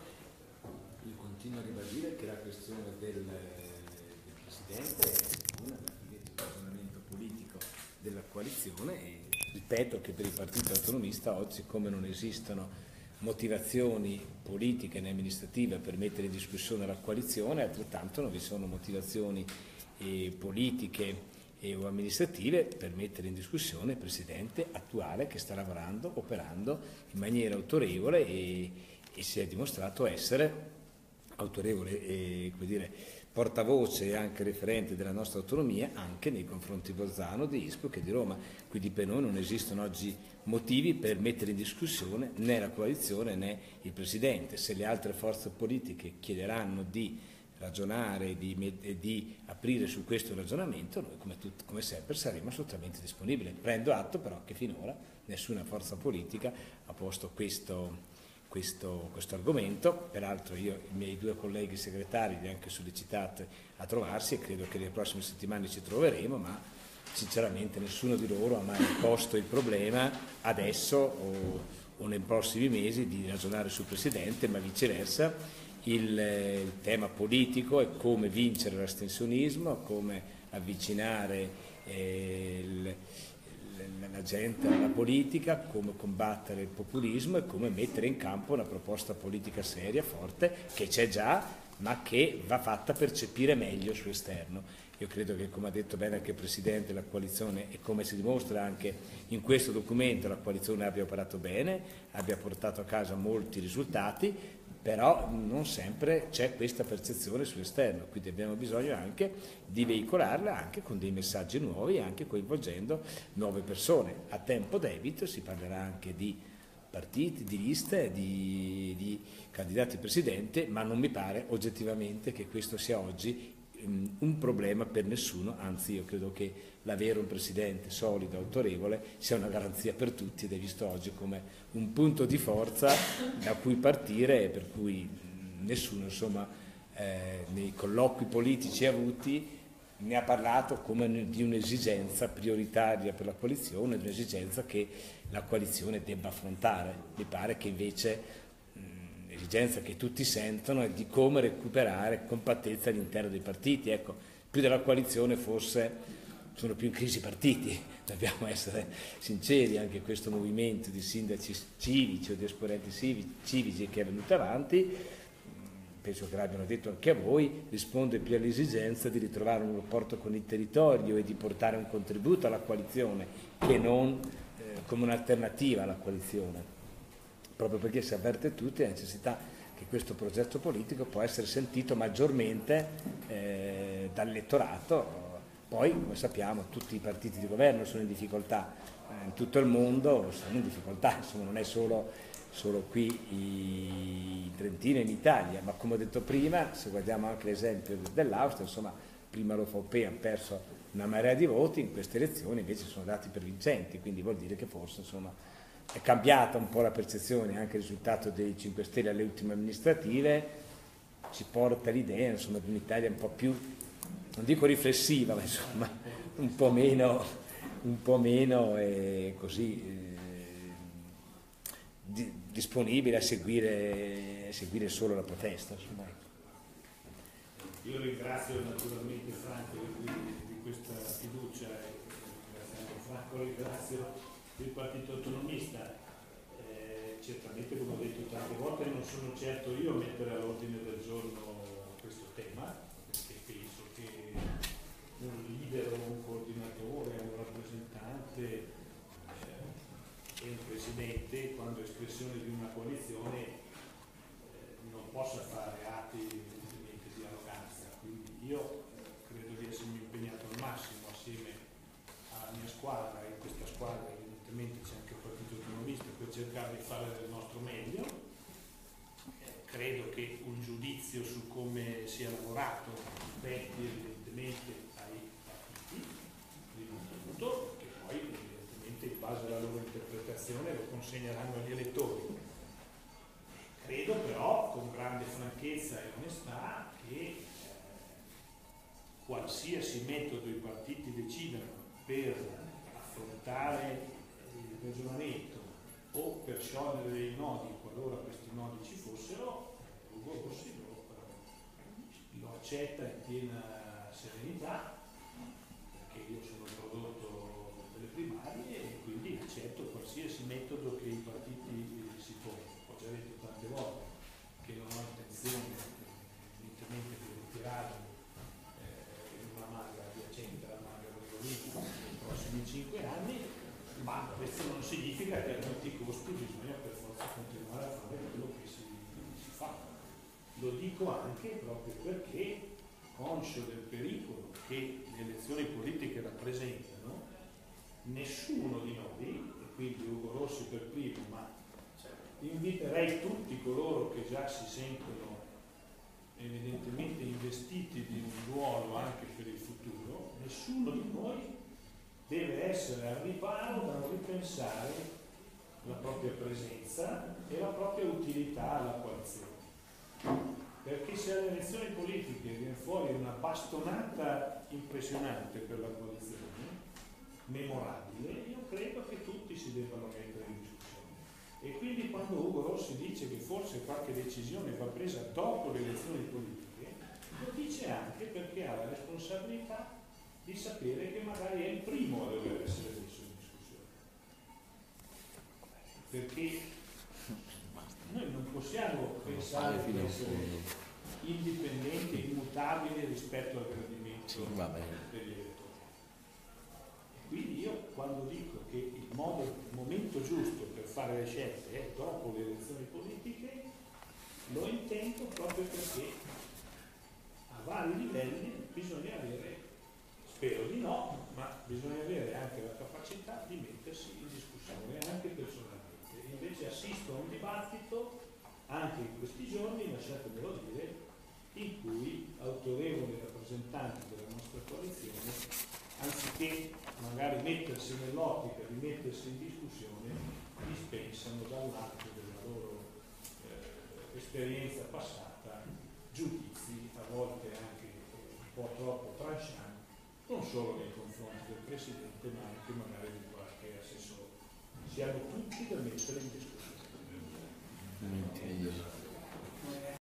Speaker 3: io continuo a ribadire che la questione del, del Presidente è una delle ragionamento politico della coalizione e ripeto che per il partito autonomista oggi, come non esistono motivazioni politiche né amministrative per mettere in discussione la coalizione, altrettanto non vi sono motivazioni eh, politiche e o amministrative per mettere in discussione il Presidente attuale che sta lavorando, operando in maniera autorevole e, e si è dimostrato essere autorevole e, come dire, portavoce e anche referente della nostra autonomia anche nei confronti di Bolzano, di Innsbruck e di Roma. Quindi per noi non esistono oggi motivi per mettere in discussione né la coalizione né il Presidente. Se le altre forze politiche chiederanno di ragionare e di, di aprire su questo ragionamento, noi come, tut, come sempre saremo assolutamente disponibili. Prendo atto però che finora nessuna forza politica ha posto questo Questo, questo argomento, peraltro io i miei due colleghi segretari li ho anche sollecitati a trovarsi e credo che nelle prossime settimane ci troveremo, ma sinceramente nessuno di loro ha mai posto il problema adesso o, o nei prossimi mesi di ragionare sul Presidente, ma viceversa il, il tema politico è come vincere l'astensionismo, come avvicinare eh, il la gente alla politica, come combattere il populismo e come mettere in campo una proposta politica seria, forte, che c'è già, ma che va fatta percepire meglio sull'esterno. Io credo che, come ha detto bene anche il Presidente, la coalizione, e come si dimostra anche in questo documento, la coalizione abbia operato bene, abbia portato a casa molti risultati, però non sempre c'è questa percezione sull'esterno, quindi abbiamo bisogno anche di veicolarla anche con dei messaggi nuovi, anche coinvolgendo nuove persone. A tempo debito si parlerà anche di partiti, di liste, di, di candidati presidente, ma non mi pare oggettivamente che questo sia oggi um, un problema per nessuno, anzi io credo che l'avere un presidente solido, autorevole, sia una garanzia per tutti ed è visto oggi come un punto di forza da cui partire e per cui nessuno, insomma, eh, nei colloqui politici avuti ne ha parlato come di un'esigenza prioritaria per la coalizione, di un'esigenza che la coalizione debba affrontare. Mi pare che invece mh, l'esigenza che tutti sentono è di come recuperare compattezza all'interno dei partiti. Ecco, più della coalizione forse sono più in crisi i partiti, dobbiamo essere sinceri. Anche questo movimento di sindaci civici o di esponenti civici che è venuto avanti, penso che l'abbiano detto anche a voi, risponde più all'esigenza di ritrovare un rapporto con il territorio e di portare un contributo alla coalizione che non eh, come un'alternativa alla coalizione, proprio perché si avverte tutti la necessità che questo progetto politico può essere sentito maggiormente eh, dall'elettorato. Poi, come sappiamo, tutti i partiti di governo sono in difficoltà, eh, in tutto il mondo sono in difficoltà, insomma non è solo, solo qui in Trentino e in Italia, ma come ho detto prima, se guardiamo anche l'esempio dell'Austria, insomma prima l'O V P ha perso una marea di voti, in queste elezioni invece sono dati per vincenti, quindi vuol dire che forse insomma è cambiata un po' la percezione, anche il risultato dei cinque Stelle alle ultime amministrative ci porta l'idea insomma di un'Italia un po' più, non dico riflessiva, ma insomma un po' meno, un po' meno eh, così eh, di, disponibile a seguire, a seguire solo la protesta. Insomma.
Speaker 5: Io ringrazio naturalmente Franco di, di questa fiducia, e ringraziando Franco ringrazio il Partito Autonomista. Eh, certamente, come ho detto tante volte, non sono certo io a mettere all'ordine del giorno questo tema, un leader o un coordinatore, un rappresentante eh, e un presidente, quando espressione di una coalizione, eh, non possa fare atti evidentemente di arroganza. Quindi io credo di essermi impegnato al massimo assieme alla mia squadra, e in questa squadra evidentemente c'è anche il Partito Autonomista, per cercare di fare del nostro meglio. Eh, credo che un giudizio su come sia lavorato rispetti evidentemente che poi evidentemente in base alla loro interpretazione lo consegneranno agli elettori. Credo però con grande franchezza e onestà che eh, qualsiasi metodo i partiti decidano per affrontare il ragionamento o per sciogliere dei nodi qualora questi nodi ci fossero, Ugo Rossi lo, lo accetta in piena serenità, perché io sono il prodotto delle primarie e quindi accetto qualsiasi metodo che i partiti si pongono. Ho già detto tante volte che non ho intenzione evidentemente di ritirare eh, una magra adiacente alla magra politica nei prossimi cinque anni, ma questo non significa che a tutti i costi bisogna per forza continuare a fare quello che si, si fa. Lo dico anche proprio perché, conscio del pericolo che le elezioni politiche rappresentano, nessuno di noi, e quindi Ugo Rossi per primo, ma inviterei tutti coloro che già si sentono evidentemente investiti di un ruolo anche per il futuro, nessuno di noi deve essere al riparo da ripensare la propria presenza e la propria utilità alla coalizione. Perché se alle elezioni politiche viene fuori una bastonata impressionante per la coalizione, memorabile, io credo che tutti si debbano mettere in discussione. E quindi quando Ugo Rossi dice che forse qualche decisione va presa dopo le elezioni politiche, lo dice anche perché ha la responsabilità di sapere che magari è il primo a dover essere messo in discussione. Perché noi non possiamo pensare di essere indipendenti, immutabili rispetto al gradimento degli elettori. E quindi io quando dico che il, modo, il momento giusto per fare le scelte è dopo le elezioni politiche, lo intendo proprio perché a vari livelli bisogna avere, spero di no, ma bisogna avere anche la capacità di mettersi in discussione anche personalmente. Invece assisto a un dibattito anche in questi giorni, lasciatemelo dire, in cui autorevoli rappresentanti della nostra coalizione, anziché magari mettersi nell'ottica di mettersi in discussione, dispensano dall'alto della loro eh, esperienza passata giudizi, a volte anche un po' troppo tranchant, non solo nei confronti del Presidente, ma anche magari di qualche assessore. Siamo tutti da mettere in discussione.